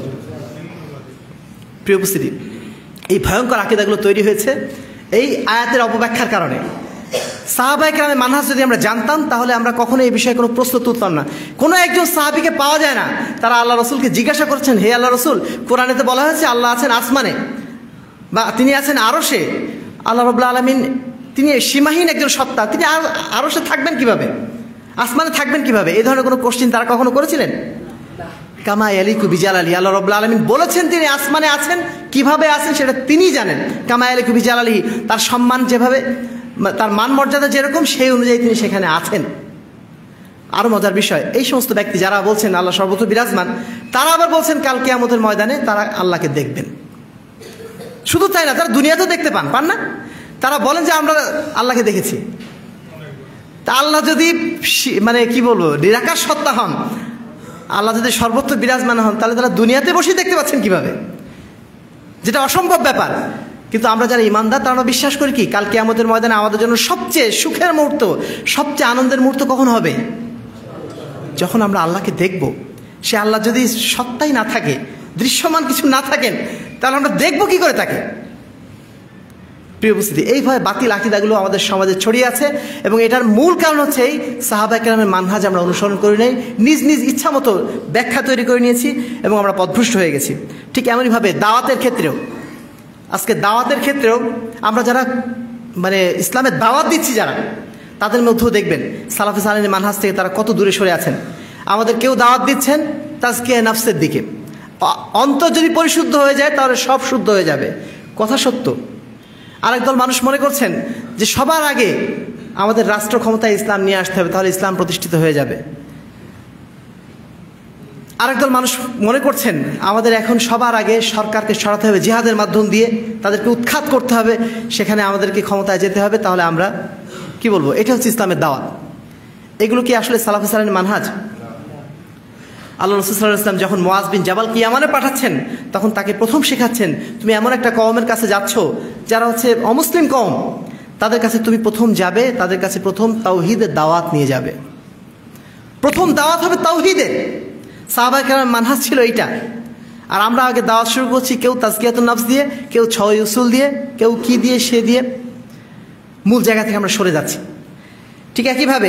প্রিয় উপস্থিতি, এই ভয়ঙ্কর আকীদাগুলো তৈরি হয়েছে এই আয়াতের অপব্যাখ্যার কারণে। সাহাবায়ে কেরামের মানহাজ যদি আমরা জানতাম, তাহলে আমরা কখনো এই বিষয়ে কোনো প্রশ্ন তুলতাম না। কোনো একজন সাহাবীকে পাওয়া যায় না তারা আল্লাহ রাসূলকে জিজ্ঞাসা করছেন, হে আল্লাহ রাসূল, কোরআনেতে বলা হয়েছে আল্লাহ আছেন আসমানে বা তিনি আছেন আরশে, আল্লাহ রাব্বুল আলামিন তিনি সীমাহীন একজন সত্তা, তিনি আর আরশে থাকবেন কিভাবে, আসমানে থাকবেন কিভাবে? এই ধরনের কোনো কোশ্চেন তারা কখনো করেছিলেন? কামা ইয়ালিকু বিজালালি, আল্লাহ রাব্বুল আলামিন বলেছেন তিনি আসমানে আছেন, কিভাবে আছেন সেটা তিনিই জানেন। কামা ইয়ালিকু বিজালালি, তার সম্মান যেভাবে, তার মান মর্যাদা যেরকম, সেই অনুযায়ী তিনি সেখানে আছেন। আরও মজার বিষয়, এই সমস্ত ব্যক্তি যারা বলছেন আল্লাহ সর্বত্র বিরাজমান, তারা আবার বলছেন কাল কিয়ামতের ময়দানে তারা আল্লাহকে দেখবেন। শুধু তাই না, তারা দুনিয়াতেও দেখতে পান পান না? তারা বলেন যে আমরা আল্লাহকে দেখেছি। তা আল্লাহ যদি মানে কি বলবো নিরাকার সত্তা হন, আল্লাহ যদি সর্বত্র বিরাজমান হন, তাহলে তারা দুনিয়াতে বসে দেখতে পাচ্ছেন কিভাবে? যেটা অসম্ভব ব্যাপার। কিন্তু আমরা যারা ইমানদার, তারা বিশ্বাস করি কি, কাল কিয়ামতের ময়দানে আমাদের জন্য সবচেয়ে সুখের মুহূর্ত, সবচেয়ে আনন্দের মুহূর্ত কখন হবে? যখন আমরা আল্লাহকে দেখব। সে আল্লাহ যদি সত্তাই না থাকে, দৃশ্যমান কিছু না থাকেন, তাহলে আমরা দেখব কি করে তাকে? প্রিয় উপস্থিতি, এইভাবে বাতিল আকীদাগুলো আমাদের সমাজে ছড়িয়ে আছে এবং এটার মূল কারণ হচ্ছে এই সাহাবায়ে কেরামের মানহাজ আমরা অনুসরণ করি নাই, নিজ নিজ ইচ্ছা মতো ব্যাখ্যা তৈরি করে নিয়েছি এবং আমরা পথভ্রষ্ট হয়ে গেছি। ঠিক এমনইভাবে দাওয়াতের ক্ষেত্রেও, আজকে দাওয়াতের ক্ষেত্রেও আমরা যারা মানে ইসলামের দাওয়াত দিচ্ছি যারা, তাদের মধ্যেও দেখবেন সালাফে সালেহিনের মানহাজ থেকে তারা কত দূরে সরে আছেন। আমাদের কেউ দাওয়াত দিচ্ছেন তাজকিয়া নাফসের দিকে, অন্তর যদি পরিশুদ্ধ হয়ে যায় তাহলে সব শুদ্ধ হয়ে যাবে, কথা সত্য। আরেক দল মানুষ মনে করছেন যে সবার আগে আমাদের রাষ্ট্র ক্ষমতায় ইসলাম নিয়ে আসতে হবে, তাহলে ইসলাম প্রতিষ্ঠিত হয়ে যাবে। আরেক দল মানুষ মনে করছেন আমাদের এখন সবার আগে সরকারকে সরাতে হবে, জিহাদের মাধ্যম দিয়ে তাদেরকে উৎখাত করতে হবে, সেখানে আমাদেরকে ক্ষমতায় যেতে হবে, তাহলে আমরা কি বলবো, এটা হচ্ছে ইসলামের দাওয়াত। এগুলো কি আসলে সালাফে সালেহিনের মানহাজ? আল্লাহ রাসূল সাল্লাল্লাহু আলাইহি ওয়াসাল্লাম যখন মুআয বিন জাবালকে ইয়ামানে পাঠাচ্ছেন, তখন তাকে প্রথম শেখাচ্ছেন, তুমি এমন একটা কওমের কাছে যাচ্ছ যারা হচ্ছে অমুসলিম কওম, তাদের কাছে তুমি প্রথম যাবে, তাদের কাছে প্রথম তাওহীদের দাওয়াত নিয়ে যাবে। প্রথম দাওয়াত হবে তাওহীদের। সাহাবায়ে কেরামের মানহাজ ছিল এইটা। আর আমরা আগে দাওয়াত শুরু করছি কেউ তাজকিয়াতুন নফস দিয়ে, কেউ ছয় উসুল দিয়ে, কেউ কি দিয়ে সে দিয়ে, মূল জায়গা থেকে আমরা সরে যাচ্ছি। ঠিক একইভাবে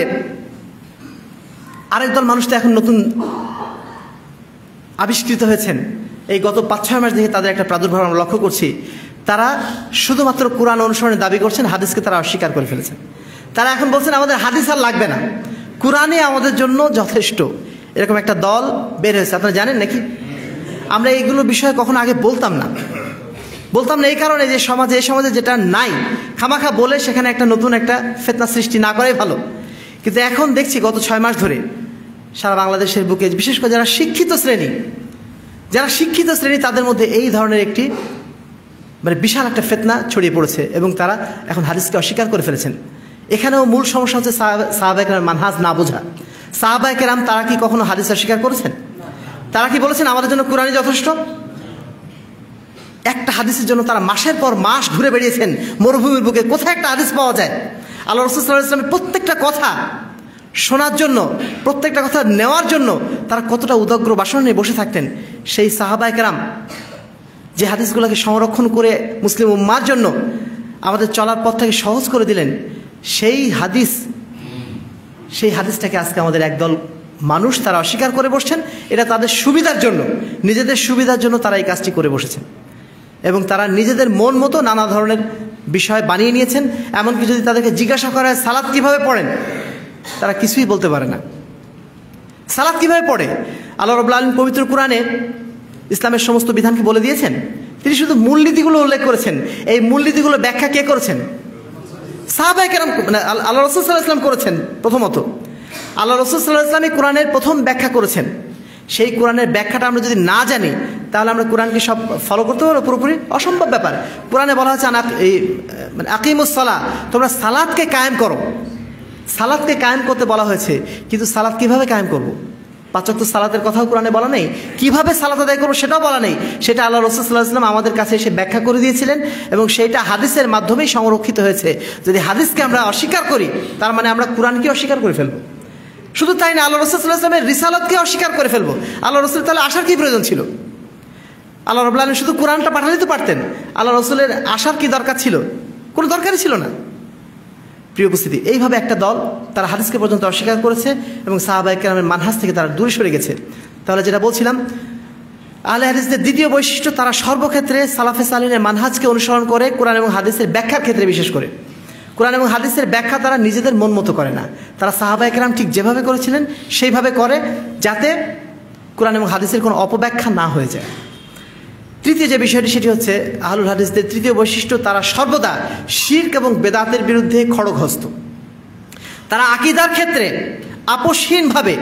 আরেক দল মানুষ তো এখন নতুন আবিষ্কৃত হয়েছেন, এই গত পাঁচ ছয় মাস থেকে তাদের একটা প্রাদুর্ভাব আমরা লক্ষ্য করছি। তারা শুধুমাত্র কোরআন অনুসরণের দাবি করছেন, হাদিসকে তারা অস্বীকার করে ফেলেছেন। তারা এখন বলছেন আমাদের হাদিস আর লাগবে না, কোরআনই আমাদের জন্য যথেষ্ট। এরকম একটা দল বের হয়েছে, আপনারা জানেন নাকি? আমরা এইগুলো বিষয়ে কখনো আগে বলতাম না বলতাম না এই কারণে যে সমাজে এই সমাজে যেটা নাই খামাখা বলে সেখানে একটা নতুন একটা ফিতনা সৃষ্টি না করাই ভালো। কিন্তু এখন দেখছি গত ছয় মাস ধরে সারা বাংলাদেশের বুকে বিশেষ করে যারা শিক্ষিত শ্রেণী যারা শিক্ষিত শ্রেণী তাদের মধ্যে এই ধরনের একটি মানে বিশাল একটা ফিতনা ছড়িয়ে পড়েছে এবং তারা এখন হাদিসকে অস্বীকার করে ফেলেছেন। এখানেও মূল সমস্যা হচ্ছে সাহাবায়ে কেরামের মানহাজ না বোঝা। সাহাবায়ে কেরাম তারা কি কখনো হাদিস অস্বীকার করেছেন? তারা কি বলেছেন আমাদের জন্য কোরআনই যথেষ্ট? একটা হাদিসের জন্য তারা মাসের পর মাস ঘুরে বেরিয়েছেন মরুভূমির বুকে, কোথায় একটা হাদিস পাওয়া যায়? আল্লাহ রাসূল সাল্লাল্লাহু আলাইহি ওয়াসাল্লামের প্রত্যেকটা কথা শোনার জন্য, প্রত্যেকটা কথা নেওয়ার জন্য তারা কতটা উদগ্র বাসনা নিয়ে বসে থাকতেন। সেই সাহাবায়ে কেরাম যে হাদিসগুলোকে সংরক্ষণ করে মুসলিম উম্মার জন্য আমাদের চলার পথটাকে সহজ করে দিলেন, সেই হাদিস সেই হাদিসটাকে আজকে আমাদের একদল মানুষ তারা অস্বীকার করে বসছেন। এটা তাদের সুবিধার জন্য, নিজেদের সুবিধার জন্য তারা এই কাজটি করে বসেছেন এবং তারা নিজেদের মন মতো নানা ধরনের বিষয় বানিয়ে নিয়েছেন। এমনকি যদি তাদেরকে জিজ্ঞাসা করা হয় সালাত কিভাবে পড়েন, তারা কিছুই বলতে পারে না। সালাত কিভাবে পড়ে? আল্লাহ রাব্বুল আলামিন পবিত্র কোরআনে ইসলামের সমস্ত বিধানকে বলে দিয়েছেন, তিনি শুধু মূলনীতিগুলো উল্লেখ করেছেন। এই মূলনীতিগুলো ব্যাখ্যা কে করেছেন? সাহাবায়ে কেরাম, মানে আল্লাহ রাসূল সাল্লাল্লাহু আলাইহি ওয়াসাল্লাম করেছেন। প্রথমত আল্লাহ রাসূল সাল্লাল্লাহু আলাইহি ওয়াসাল্লাম কোরআনের প্রথম ব্যাখ্যা করেছেন। সেই কোরআনের ব্যাখ্যাটা আমরা যদি না জানি তাহলে আমরা কোরআনকে সব ফলো করতে পারবো? পুরোপুরি অসম্ভব ব্যাপার। কোরআনে বলা হচ্ছে এই মানে আকিমুস সালাহ, তোমরা সালাতকে কায়েম করো। সালাতকে কায়েম করতে বলা হয়েছে, কিন্তু সালাত কিভাবে কায়েম করব? পাঁচ ওয়াক্ত সালাতের কথাও কোরআনে বলা নেই, কিভাবে সালাত আদায় করবো সেটাও বলা নেই। সেটা আল্লাহ রাসূল সাল্লাল্লাহু আলাইহি ওয়াসাল্লাম আমাদের কাছে এসে ব্যাখ্যা করে দিয়েছিলেন এবং সেইটা হাদিসের মাধ্যমেই সংরক্ষিত হয়েছে। যদি হাদিসকে আমরা অস্বীকার করি তার মানে আমরা কোরআনকে অস্বীকার করে ফেলবো। শুধু তাই না, আল্লাহ রাসূল সাল্লাল্লাহু আলাইহি ওয়াসাল্লামের রিসালাতকে অস্বীকার করে ফেলবো। আল্লাহ রাসূল তাহলে আসার কি প্রয়োজন ছিল? আল্লাহ রাব্বুল আলামিন শুধু কোরআনটা পাঠালেই তো পারতেন। আল্লাহ রাসূলের আসার কি দরকার ছিল? কোনো দরকারই ছিল না। প্রিয় উপস্থিতি, এইভাবে একটা দল তারা হাদিসকে পর্যন্ত অস্বীকার করেছে এবং সাহাবায়ে কেরামের মানহাজ থেকে তারা দূরে সরে গেছে। তাহলে যেটা বলছিলাম, আহলে হাদিসদের দ্বিতীয় বৈশিষ্ট্য, তারা সর্বক্ষেত্রে সালাফে সালিহিনের মানহাজকে অনুসরণ করে, কোরআন এবং হাদিসের ব্যাখ্যার ক্ষেত্রে বিশেষ করে। কোরআন এবং হাদিসের ব্যাখ্যা তারা নিজেদের মন মতো করে না, তারা সাহাবায়ে কেরাম ঠিক যেভাবে করেছিলেন সেইভাবে করে, যাতে কোরআন এবং হাদিসের কোনো অপব্যাখ্যা না হয়ে যায়। তৃতীয় যে বিষয়টি সেটি হচ্ছে আহলুল হাদিসদের তৃতীয় বৈশিষ্ট্য, তারা সর্বদা শিরক এবং বেদাতের বিরুদ্ধে খড়গহস্ত। তারা আকীদার ক্ষেত্রে আপোষহীনভাবে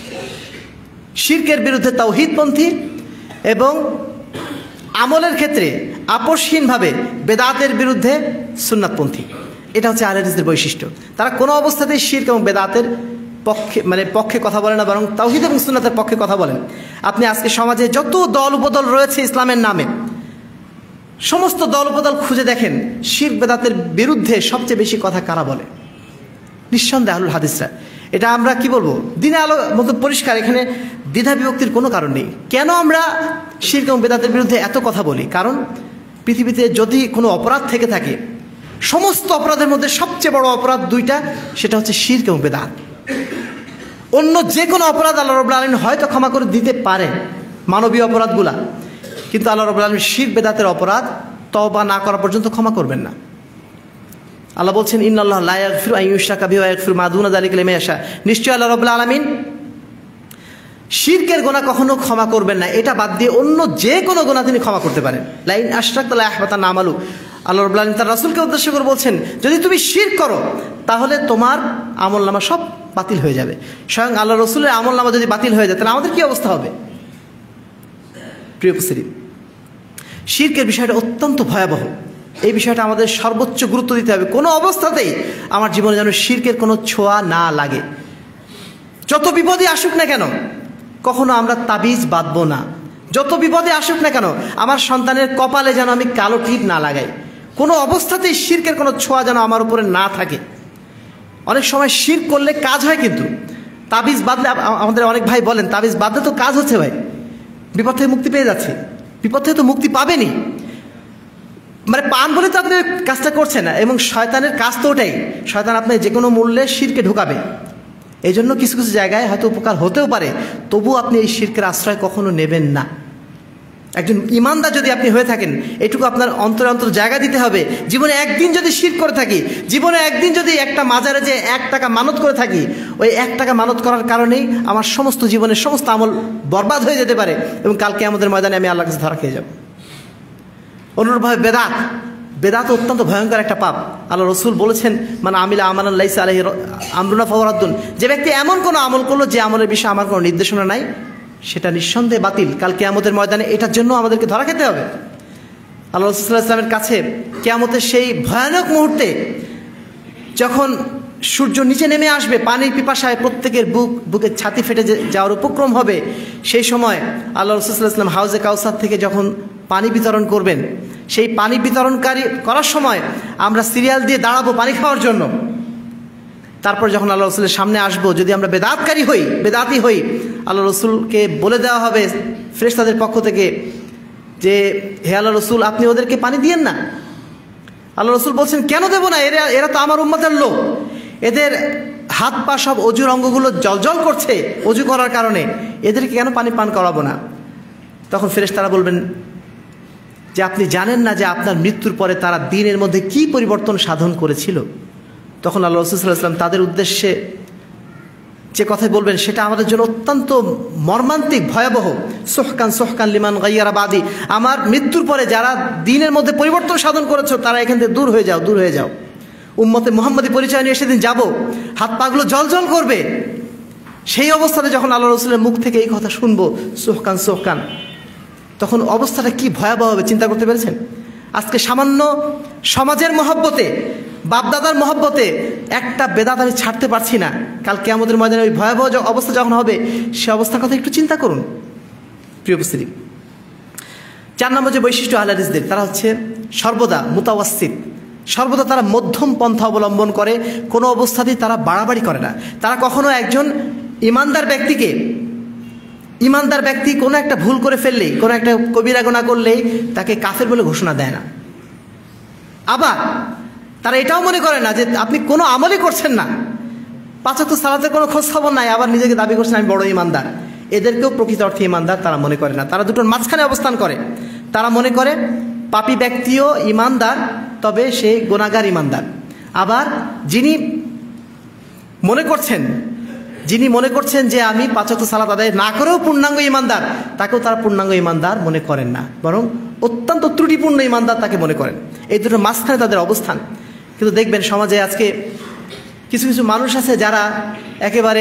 শিরকের বিরুদ্ধে তাওহীদপন্থী এবং আমলের ক্ষেত্রে আপোষহীনভাবে বেদাতের বিরুদ্ধে সুন্নাতপন্থী। এটা হচ্ছে আহলে হাদিসদের বৈশিষ্ট্য। তারা কোনো অবস্থাতেই শিরক এবং বেদাতের পক্ষে মানে পক্ষে কথা বলে না, বরং তাওহীদ এবং সুন্নাতের পক্ষে কথা বলেন। আপনি আজকে সমাজে যত দল উপদল রয়েছে ইসলামের নামে, সমস্ত দল উপদল খুঁজে দেখেন, শিরক বেদাতের বিরুদ্ধে সবচেয়ে বেশি কথা কারা বলে? নিঃসন্দেহে আহলুল হাদিসরা। এটা আমরা কি বলবো, দিনে আলো মতো পরিষ্কার, এখানে দ্বিধা বিভক্তির কোনো কারণ নেই। কেন আমরা শিরক এবং বেদাতের বিরুদ্ধে এত কথা বলি? কারণ পৃথিবীতে যদি কোনো অপরাধ থেকে থাকে সমস্ত অপরাধের মধ্যে সবচেয়ে বড় অপরাধ দুইটা, সেটা হচ্ছে শিরক এবং বেদাত। অন্য যে কোনো অপরাধ আল্লাহ রাব্বুল আলামিন হয়তো ক্ষমা করে দিতে পারেন, মানবীয় অপরাধগুলা, কিন্তু আল্লাহ রাব্বুল আলামিন শিরক বেদাতের অপরাধ তওবা না করা পর্যন্ত ক্ষমা করবেন না। আল্লাহ বলছেন ইন্নাল্লাহা লা ইয়াগফিরু আন ইউশরাকা বিহি ওয়া ইয়াগফিরু মা দুনা যালিকা লিমান ইয়াশা। নিশ্চয়ই আল্লাহ রাব্বুল আলামিন শিরকের গুনাহ কখনো ক্ষমা করবেন না, এটা বাদ দিয়ে অন্য যে কোনো গুনাহ তিনি ক্ষমা করতে পারেন। লাইন আশরাকতা লা ইয়াহবাতান্না আমালু, আল্লাহ রাব্বুল আলামিন তার রাসূলকে উদ্দেশ্য করে বলছেন যদি তুমি শিরক করো তাহলে তোমার আমলনামা সব বাতিল হয়ে যাবে। স্বয়ং আল্লাহ রাসূলের আমলনামা যদি বাতিল হয়ে যায় তাহলে আমাদের কি অবস্থা হবে? প্রিয় উপস্থিতি, শিরকের বিষয়টা অত্যন্ত ভয়াবহ। এই বিষয়টা আমাদের সর্বোচ্চ গুরুত্ব দিতে হবে। কোনো অবস্থাতেই আমার জীবনে যেন শিরকের কোনো ছোঁয়া না লাগে। যত বিপদে আসুক না কেন কখনো আমরা তাবিজ বাঁধবো না। যত বিপদে আসুক না কেন আমার সন্তানের কপালে যেন আমি কালো টিপ না লাগাই। কোনো অবস্থাতেই শিরকের কোনো ছোঁয়া যেন আমার উপরে না থাকে। অনেক সময় শিরক করলে কাজ হয়, কিন্তু তাবিজ বাঁধলে আমাদের অনেক ভাই বলেন তাবিজ বাঁধলে তো কাজ হচ্ছে ভাই, বিপদ থেকে মুক্তি পেয়ে যাচ্ছে। বিপদ থেকে তো মুক্তি পাবেনি, মানে পান বলে তো আপনি কাজটা করছেন না। এবং শয়তানের কাজ তো ওটাই, শয়তান আপনি যে কোনো মূল্যে শিরকে ঢুকাবে। এই জন্য কিছু কিছু জায়গায় হয়তো উপকার হতেও পারে, তবু আপনি এই শিরকের আশ্রয় কখনো নেবেন না। একজন ইমানদার যদি আপনি হয়ে থাকেন, এটুকু আপনার অন্তরে অন্তর জায়গা দিতে হবে। জীবনে একদিন যদি শিরক করে থাকি, জীবনে একদিন যদি একটা মাজারে যে এক টাকা মানত করে থাকি, ওই এক টাকা মানত করার কারণেই আমার সমস্ত জীবনের সমস্ত আমল বরবাদ হয়ে যেতে পারে এবং কালকে আমাদের ময়দানে আমি আল্লাহর কাছে ধরা খেয়ে যাব। অনুরূপভাবে বেদাত, বেদাত অত্যন্ত ভয়ঙ্কর একটা পাপ। আল্লাহ রসুল বলেছেন মানে আমিলা আমানান লাইসা আলাইহি আমরুনা ফাহুয়া রাদ্দুন, যে ব্যক্তি এমন কোনো আমল করলো যে আমলের বিষয়ে আমার কোনো নির্দেশনা নাই, সেটা নিঃসন্দেহে বাতিল। কাল কিয়ামতের ময়দানে এটার জন্য আমাদেরকে ধরা খেতে হবে। আল্লাহ রসুল সাল্লাল্লাহু আলাইহি ওয়াসাল্লামের কাছে কিয়ামতের সেই ভয়ানক মুহূর্তে যখন সূর্য নিচে নেমে আসবে, পানির পিপাসায় প্রত্যেকের বুক বুকের ছাতি ফেটে যাওয়ার উপক্রম হবে, সেই সময় আল্লাহ রসুল সাল্লাল্লাহু আলাইহি ওয়াসাল্লাম হাউজে কাউসার থেকে যখন পানি বিতরণ করবেন, সেই পানি বিতরণকারী করার সময় আমরা সিরিয়াল দিয়ে দাঁড়াবো পানি খাওয়ার জন্য। তারপর যখন আল্লাহ রসুলের সামনে আসবো, যদি আমরা বেদাতকারী হই, বেদাতি হই, আল্লাহ রসুলকে বলে দেওয়া হবে ফেরেশতাদের পক্ষ থেকে যে হে আল্লাহ রসুল আপনি ওদেরকে পানি দিয়েন না। আল্লাহ রসুল বলছেন কেন দেবো না, এরা এরা তো আমার উম্মতের লোক, এদের হাত পা সব অজুর অঙ্গগুলো জলজল করছে অজু করার কারণে, এদেরকে কেন পানি পান করাবো না? তখন ফেরেশতারা বলবেন যে আপনি জানেন না যে আপনার মৃত্যুর পরে তারা দিনের মধ্যে কি পরিবর্তন সাধন করেছিল। তখন আল্লাহ রাসূল সাল্লাল্লাহু আলাইহি ওয়াসাল্লাম তাদের উদ্দেশ্যে যে কথা বলবেন সেটা আমাদের জন্য অত্যন্ত মর্মান্তিক, ভয়াবহ। সোহকান সোহকান লিমান গাইয়ারা বাদি, আমার মৃত্যুর পরে যারা দিনের মধ্যে পরিবর্তন সাধন করেছো তারা এখান থেকে দূর হয়ে যাও, দূর হয়ে যাও। উম্মতে মুহাম্মদী পরিচয় নিয়ে সেদিন যাবো, হাত পাগুলো জল জল করবে। সেই অবস্থাতে যখন আল্লাহ রসুলের মুখ থেকে এই কথা শুনবো সোহকান সোহকান, তখন অবস্থাটা কি ভয়াবহ হবে চিন্তা করতে পেরেছেন? আজকে সামান্য সমাজের মহব্বতে, বাপদাদার মহব্বতে একটা বেদাত আমি ছাড়তে পারছি না, কাল কিয়ামতের ময়দানে ওই ভয়াবহ অবস্থা যখন হবে সে অবস্থার কথা একটু চিন্তা করুন। প্রিয় উপস্থিতি, চার নম্বর যে বৈশিষ্ট্য আহলে হাদিসদের, তারা হচ্ছে সর্বদা মুতাওয়াসসিত, সর্বদা তারা মধ্যম পন্থা অবলম্বন করে, কোনো অবস্থাতেই তারা বাড়াবাড়ি করে না। তারা কখনো একজন ইমানদার ব্যক্তিকে, ইমানদার ব্যক্তি কোনো একটা ভুল করে ফেললেই, কোনো একটা কবিরা গুনাহ করলেই তাকে কাফের বলে ঘোষণা দেয় না। আবার তারা এটাও মনে করে না যে আপনি কোনো আমলই করছেন না, পাঁচ ওয়াক্ত সালাতের কোনো খোঁজ খবর নাই, আবার নিজেকে দাবি করছেন আমি বড় ইমানদার। এদেরকেও প্রকৃত অর্থে ইমানদার তারা মনে করে না। তারা দুটোর মাঝখানে অবস্থান করে। তারা মনে করে পাপী ব্যক্তিও ইমানদার, তবে সে গুনাহগার ইমানদার। আবার যিনি মনে করছেন যিনি মনে করছেন যে আমি পাঁচ ওয়াক্ত সালাত আদায় না করেও পূর্ণাঙ্গ ইমানদার, তাকেও তারা পূর্ণাঙ্গ ইমানদার মনে করেন না, বরং অত্যন্ত ত্রুটিপূর্ণ ইমানদার তাকে মনে করেন। এই দুটোর মাঝখানে তাদের অবস্থান। কিন্তু দেখবেন সমাজে আজকে কিছু কিছু মানুষ আছে যারা একেবারে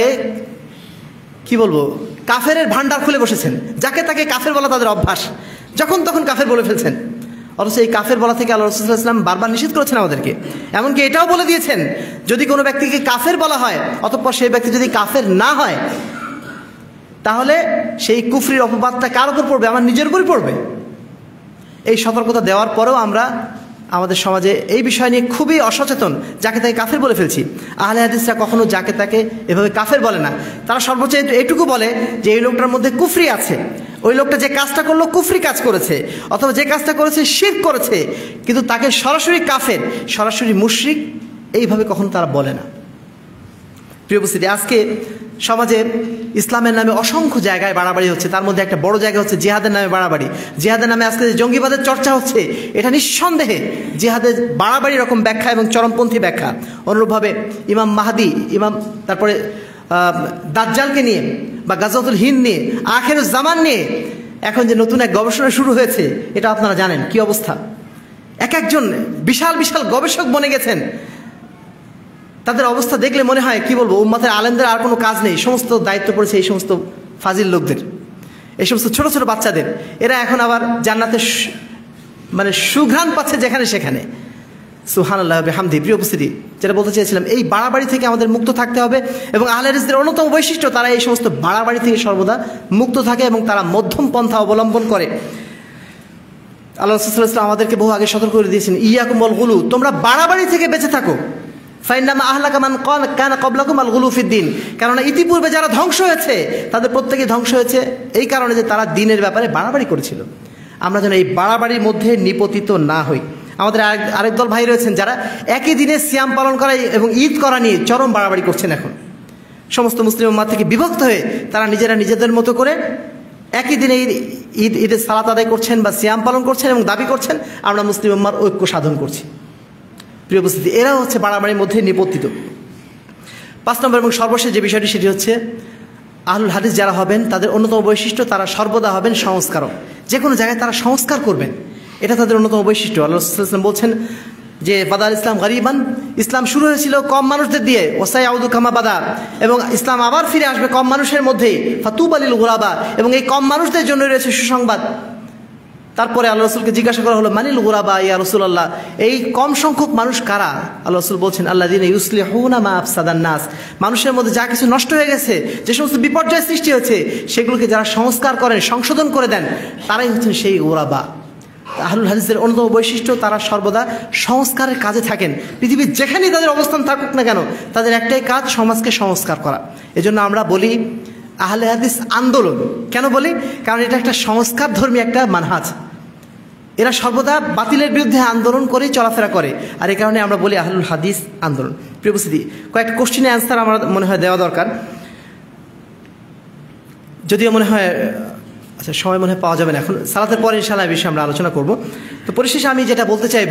কি বলবো কাফেরের ভান্ডার খুলে বসেছেন, যাকে তাকে কাফের বলা তাদের অভ্যাস, যখন তখন কাফের বলে ফেলছেন। অথচ এই কাফের বলা থেকে আল্লাহ রাসূল সাল্লাল্লাহু আলাইহি ওয়াসাল্লাম বারবার নিষেধ করেছেন আমাদেরকে। এমনকি এটাও বলে দিয়েছেন যদি কোনো ব্যক্তিকে কাফের বলা হয়, অতঃপর সেই ব্যক্তি যদি কাফের না হয়, তাহলে সেই কুফরির অপবাদটা কার উপর পড়বে? আমার নিজের উপরই পড়বে। এই সতর্কতা দেওয়ার পরেও আমরা আমাদের সমাজে এই বিষয় নিয়ে খুবই অসচেতন, যাকে তাকে কাফের বলে ফেলছি। আহলে হাদিসরা কখনো যাকে তাকে এভাবে কাফের বলে না। তারা সর্বোচ্চ এটুকু বলে যে এই লোকটার মধ্যে কুফরি আছে, ওই লোকটা যে কাজটা করলো কুফরি কাজ করেছে, অথবা যে কাজটা করেছে শিরক করেছে, কিন্তু তাকে সরাসরি কাফের, সরাসরি মুশরিক এইভাবে কখনো তারা বলে না। প্রিয় উপস্থিতি, আজকে সমাজে ইসলামের নামে অসংখ্য জায়গায় বাড়াবাড়ি হচ্ছে। তার মধ্যে একটা বড় জায়গা হচ্ছে জিহাদের নামে বাড়াবাড়ি। জিহাদের নামে আজকে যে জঙ্গিবাদের চর্চা হচ্ছে, এটা নিঃসন্দেহে জিহাদের বাড়াবাড়ি রকম ব্যাখ্যা এবং চরমপন্থী ব্যাখ্যা। অনুরূপভাবে ইমাম মাহদি, ইমাম তারপরে দাজ্জালকে নিয়ে বা গাজওয়াতুল হিন্দ নিয়ে, আখিরুজ জামান নিয়ে এখন যে নতুন এক গবেষণা শুরু হয়েছে, এটা আপনারা জানেন কি অবস্থা। এক একজন বিশাল বিশাল গবেষক বনে গেছেন। তাদের অবস্থা দেখলে মনে হয় কি বলবো, উম্মতের আলেমদের আর কোনো কাজ নেই, সমস্ত দায়িত্ব পড়েছে এই সমস্ত ফাজিল লোকদের, এই সমস্ত ছোট ছোট বাচ্চাদের। এরা এখন আবার জান্নাতের মানে সুঘ্রাণ পাচ্ছে যেখানে সেখানে। সুবহানাল্লাহ বিহামদিহি। প্রিয় উপস্থিতি, যেটা বলতে চেয়েছিলাম, এই বাড়াবাড়ি থেকে আমাদের মুক্ত থাকতে হবে। এবং আহলে হাদিসদের অন্যতম বৈশিষ্ট্য, তারা এই সমস্ত বাড়াবাড়ি থেকে সর্বদা মুক্ত থাকে এবং তারা মধ্যম পন্থা অবলম্বন করে। আল্লাহ রাসূল সাল্লাল্লাহু আলাইহি ওয়াসাল্লাম আমাদেরকে বহু আগে সতর্ক করে দিয়েছেন, ইয়াকুম ওয়াল গুলু, তোমরা বাড়াবাড়ি থেকে বেঁচে থাকো। ফাইন্নামা আহলাকা মান কানা ক্বাবলাকুম আল গুলু ফিদ্দিন, কেননা ইতিপূর্বে যারা ধ্বংস হয়েছে তাদের প্রত্যেকেই ধ্বংস হয়েছে এই কারণে যে তারা দ্বীনের ব্যাপারে বাড়াবাড়ি করেছিল। আমরা যেন এই বাড়াবাড়ির মধ্যে নিপতিত না হই। আমাদের আরেক আরেক দল ভাই রয়েছেন যারা একই দিনে সিয়াম পালন করা এবং ঈদ করা নিয়ে চরম বাড়াবাড়ি করছেন। এখন সমস্ত মুসলিম উম্মাহ থেকে বিভক্ত হয়ে তারা নিজেরা নিজেদের মতো করে একই দিনে ঈদ ঈদের সালাত আদায় করছেন বা সিয়াম পালন করছেন এবং দাবি করছেন আমরা মুসলিম উম্মাহর ঐক্য সাধন করছি। প্রিয় উপস্থিতি, এরা হচ্ছে বাড়াবাড়ির মধ্যে নিপতিত। পাঁচ নম্বর এবং সর্বশেষ যে বিষয়টি, সেটি হচ্ছে আহলুল হাদিস যারা হবেন তাদের অন্যতম বৈশিষ্ট্য, তারা সর্বদা হবেন সংস্কারক। যে কোনো জায়গায় তারা সংস্কার করবেন, এটা তাদের অন্যতম বৈশিষ্ট্য। আল্লাহ রাসূল সাল্লাল্লাহু আলাইহি ওয়াসাল্লাম বলছেন যে বাদাল ইসলাম গরিবান, ইসলাম শুরু হয়েছিল কম মানুষদের দিয়ে, ওয়াসায়াউদু কামা বাদা, এবং ইসলাম আবার ফিরে আসবে কম মানুষের মধ্যেই, ফাতুবা লিল গুরাবা, এবং এই কম মানুষদের জন্য রয়েছে সুসংবাদ। তারপরে আল্লাহ রসুলকে জিজ্ঞাসা করা হলো, মানিল গুরাবা ইয়া রাসূলুল্লাহ, এই কম সংখ্যক মানুষ কারা? আল্লাহ রসুল বলছেন, আল্লাযীনা ইউসলিহুনা মা আফসাদান নাস, মানুষের মধ্যে যা কিছু নষ্ট হয়ে গেছে, যে সমস্ত বিপর্যয় সৃষ্টি হয়েছে, সেগুলোকে যারা সংস্কার করেন, সংশোধন করে দেন, তারাই হচ্ছেন সেই গুরাবা। আহলুল হাদিসের অন্যতম বৈশিষ্ট্য, তারা সর্বদা সংস্কারের কাজে থাকেন। পৃথিবীর যেখানেই তাদের অবস্থান থাকুক না কেন, তাদের একটাই কাজ সমাজকে সংস্কার করা। এজন্য আমরা বলি আহলে হাদিস আন্দোলন। কেন বলি? কারণ এটা একটা সংস্কার ধর্মী একটা মানহাজ। এরা সর্বদা বাতিলের বিরুদ্ধে আন্দোলন করেই চলাফেরা করে, আর এই কারণে আমরা বলি আহলুল হাদিস আন্দোলন। প্রিয় উপস্থিতি, কয়েকটা কোশ্চেনের অ্যান্সার আমার মনে হয় দেওয়া দরকার, যদিও মনে হয় আচ্ছা সময় মনে হয় পাওয়া যাবে না, এখন সালাতের পরে ইনশাআল্লাহ এই বিষয়ে আমরা আলোচনা করব। তো পরিশেষে আমি যেটা বলতে চাইব,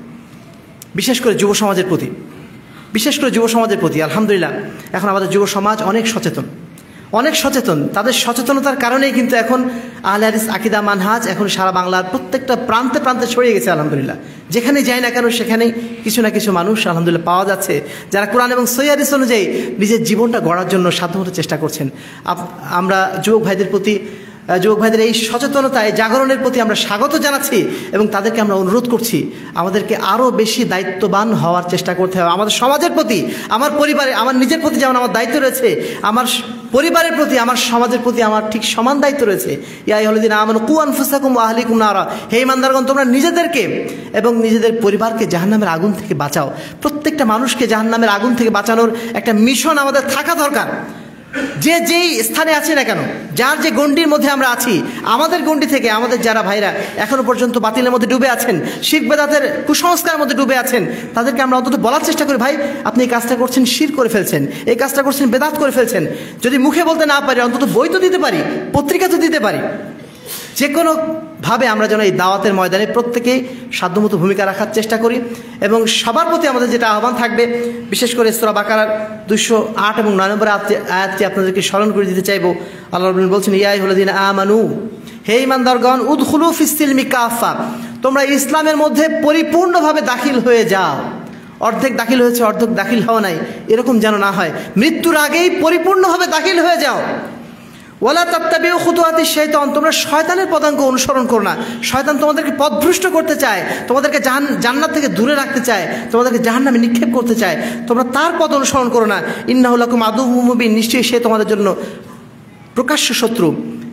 বিশেষ করে যুব সমাজের প্রতি, বিশেষ করে যুব সমাজের প্রতি আলহামদুলিল্লাহ এখন আমাদের যুব সমাজ অনেক সচেতন, অনেক সচেতন। তাদের সচেতনতার কারণেই কিন্তু এখন আহলে হাদিস আকীদা মানহাজ এখন সারা বাংলার প্রত্যেকটা প্রান্তে প্রান্তে ছড়িয়ে গেছে আলহামদুলিল্লাহ। যেখানে যাই না কেন সেখানেই কিছু না কিছু মানুষ আলহামদুলিল্লাহ পাওয়া যাচ্ছে, যারা কোরআন এবং সহিহ হাদিস অনুযায়ী নিজের জীবনটা গড়ার জন্য সাধ্যমতো চেষ্টা করছেন। আমরা যুবক ভাইদের প্রতি, যুবক ভাইদের এই সচেতনতা, এই জাগরণের প্রতি আমরা স্বাগত জানাচ্ছি এবং তাদেরকে আমরা অনুরোধ করছি আমাদেরকে আরও বেশি দায়িত্ববান হওয়ার চেষ্টা করতে হবে আমাদের সমাজের প্রতি, আমার পরিবারে, আমার নিজের প্রতি যেমন আমার দায়িত্ব রয়েছে, আমার পরিবারের প্রতি, আমার সমাজের প্রতি আমার ঠিক সমান দায়িত্ব রয়েছে। ইয়া আইয়ুহাল্লাযীনা আমানু কু আনফুসাকুম ওয়া আহলিকুম নারা, হে ঈমানদারগণ তোমরা নিজেদেরকে এবং নিজেদের পরিবারকে জাহান্নামের আগুন থেকে বাঁচাও। প্রত্যেকটা মানুষকে জাহান্নামের আগুন থেকে বাঁচানোর একটা মিশন আমাদের থাকা দরকার। যে যেই স্থানে আছি না কেন, যার যে গণ্ডির মধ্যে আমরা আছি, আমাদের গণ্ডি থেকে আমাদের যারা ভাইরা এখনো পর্যন্ত বাতিলের মধ্যে ডুবে আছেন, শিরক বেদাতের কুসংস্কারের মধ্যে ডুবে আছেন, তাদেরকে আমরা অন্তত বলার চেষ্টা করি, ভাই আপনি এই কাজটা করছেন, শিরক করে ফেলছেন, এই কাজটা করছেন, বেদাত করে ফেলছেন। যদি মুখে বলতে না পারি, অন্তত বই তো দিতে পারি, পত্রিকা তো দিতে পারি। যে কোনোভাবে আমরা যেন এই দাওয়াতের ময়দানে প্রত্যেকেই সাধ্যমতো ভূমিকা রাখার চেষ্টা করি। এবং সবার প্রতি আমাদের যেটা আহ্বান থাকবে, বিশেষ করে সূরা বাকারার দুইশো আট এবং নয় নম্বর আয়াতটি আপনাদেরকে স্মরণ করে দিতে চাইব। আল্লাহ রাব্বুল বলছেন, ইয়া আইয়ুহাল্লাযীনা আমানু, হে ঈমানদারগণ, উদখুলু ফিস-সিলমি কাফা, তোমরা ইসলামের মধ্যে পরিপূর্ণভাবে দাখিল হয়ে যাও। অর্ধেক দাখিল হয়েছে, অর্ধেক দাখিল হওয়া নাই, এরকম যেন না হয়। মৃত্যুর আগেই পরিপূর্ণভাবে দাখিল হয়ে যাও। ওয়ালা তাত্তাবিউ খুতুওয়াতিশ শাইতান, তোমরা শয়তানের পদাঙ্ক অনুসরণ করো না। শয়তান তোমাদেরকে পথভ্রষ্ট করতে চায়, তোমাদেরকে জান্নাত থেকে দূরে রাখতে চায়, তোমাদেরকে জাহান্নামে নিক্ষেপ করতে চায়, তোমরা তার পথ অনুসরণ করো না। ইন্নাহু লাকুম আদুউম মুবিন, নিশ্চয়ই সে তোমাদের জন্য প্রকাশ্য শত্রু।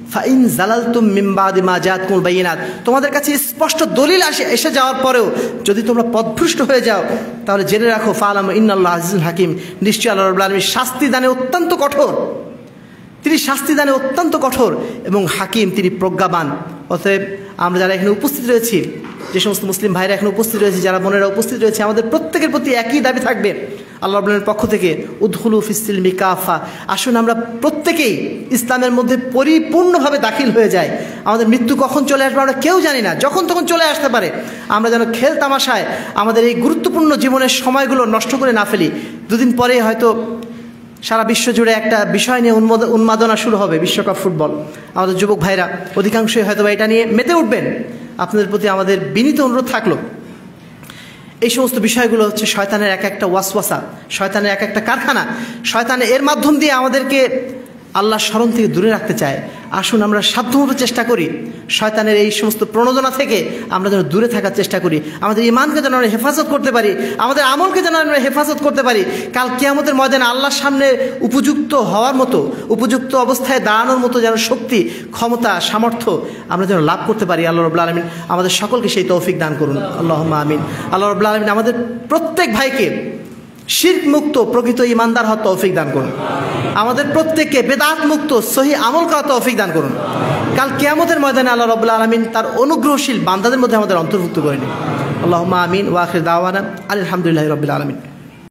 ফাইন জালালতুম মিন বাদি মা জাআতকুমুল বায়িনাত, তোমাদের কাছে স্পষ্ট দলিল আসে এসে যাওয়ার পরেও যদি তোমরা পথভ্রষ্ট হয়ে যাও তাহলে জেনে রাখো ফালামু ইন্নাল্লাহ আজিজুল হাকিম, নিশ্চয়ই আল্লাহ রাব্বুল আলামিন শাস্তি দানে অত্যন্ত কঠোর, তিনি শাস্তি দানে অত্যন্ত কঠোর এবং হাকিম, তিনি প্রজ্ঞাবান। অতএব আমরা যারা এখানে উপস্থিত রয়েছি, যে সমস্ত মুসলিম ভাইরা এখানে উপস্থিত রয়েছে, যারা বোনেরা উপস্থিত রয়েছে, আমাদের প্রত্যেকের প্রতি একই দাবি থাকবে আল্লাহ রাব্বুল আলামিনের পক্ষ থেকে, উদখুলু ফিস-সিলমি কাফা, আসুন আমরা প্রত্যেকেই ইসলামের মধ্যে পরিপূর্ণভাবে দাখিল হয়ে যাই। আমাদের মৃত্যু কখন চলে আসবে আমরা কেউ জানি না, যখন তখন চলে আসতে পারে। আমরা যেন খেল তামাশায় আমাদের এই গুরুত্বপূর্ণ জীবনের সময়গুলো নষ্ট করে না ফেলি। দুদিন পরে হয়তো সারা বিশ্ব জুড়ে একটা বিষয় নিয়ে উন্মাদনা শুরু হবে, বিশ্বকাপ ফুটবল। আমাদের যুবক ভাইরা অধিকাংশই হয়তো এটা নিয়ে মেতে উঠবেন। আপনাদের প্রতি আমাদের বিনীত অনুরোধ থাকলো, এই সমস্ত বিষয়গুলো হচ্ছে শয়তানের এক একটা ওয়াসওয়াসা, শয়তানের এক একটা কারখানা। শয়তান এর মাধ্যম দিয়ে আমাদেরকে আল্লাহর স্মরণ থেকে দূরে রাখতে চায়। আসুন আমরা সাধ্যমতো চেষ্টা করি শয়তানের এই সমস্ত প্রণোদনা থেকে আমরা যেন দূরে থাকার চেষ্টা করি। আমাদের ঈমানকে যেন আমরা হেফাজত করতে পারি, আমাদের আমলকে যেন আমরা হেফাজত করতে পারি। কাল কিয়ামতের ময়দানে আল্লাহর সামনে উপযুক্ত হওয়ার মতো, উপযুক্ত অবস্থায় দাঁড়ানোর মতো যেন শক্তি, ক্ষমতা, সামর্থ্য আমরা যেন লাভ করতে পারি। আল্লাহ রাব্বুল আলামিন আমাদের সকলকে সেই তৌফিক দান করুন, আল্লাহুম্মা আমিন। আল্লাহ রাব্বুল আলামিন আমাদের প্রত্যেক ভাইকে শিরক মুক্ত প্রকৃত ঈমানদার হওয়ার তৌফিক দান করুন, আমাদের প্রত্যেককে বেদাত মুক্ত সহি আমল করার তৌফিক দান করুন। কাল কিয়ামতের ময়দানে আল্লাহ রাব্বুল আলামিন তার অনুগ্রহশীল বান্দাদের মধ্যে আমাদের অন্তর্ভুক্ত করে নিন। আল্লাহুম্মা আমিন। ওয়া আখির দাওয়ানা আলহামদুলিল্লাহি রাব্বিল আলামিন।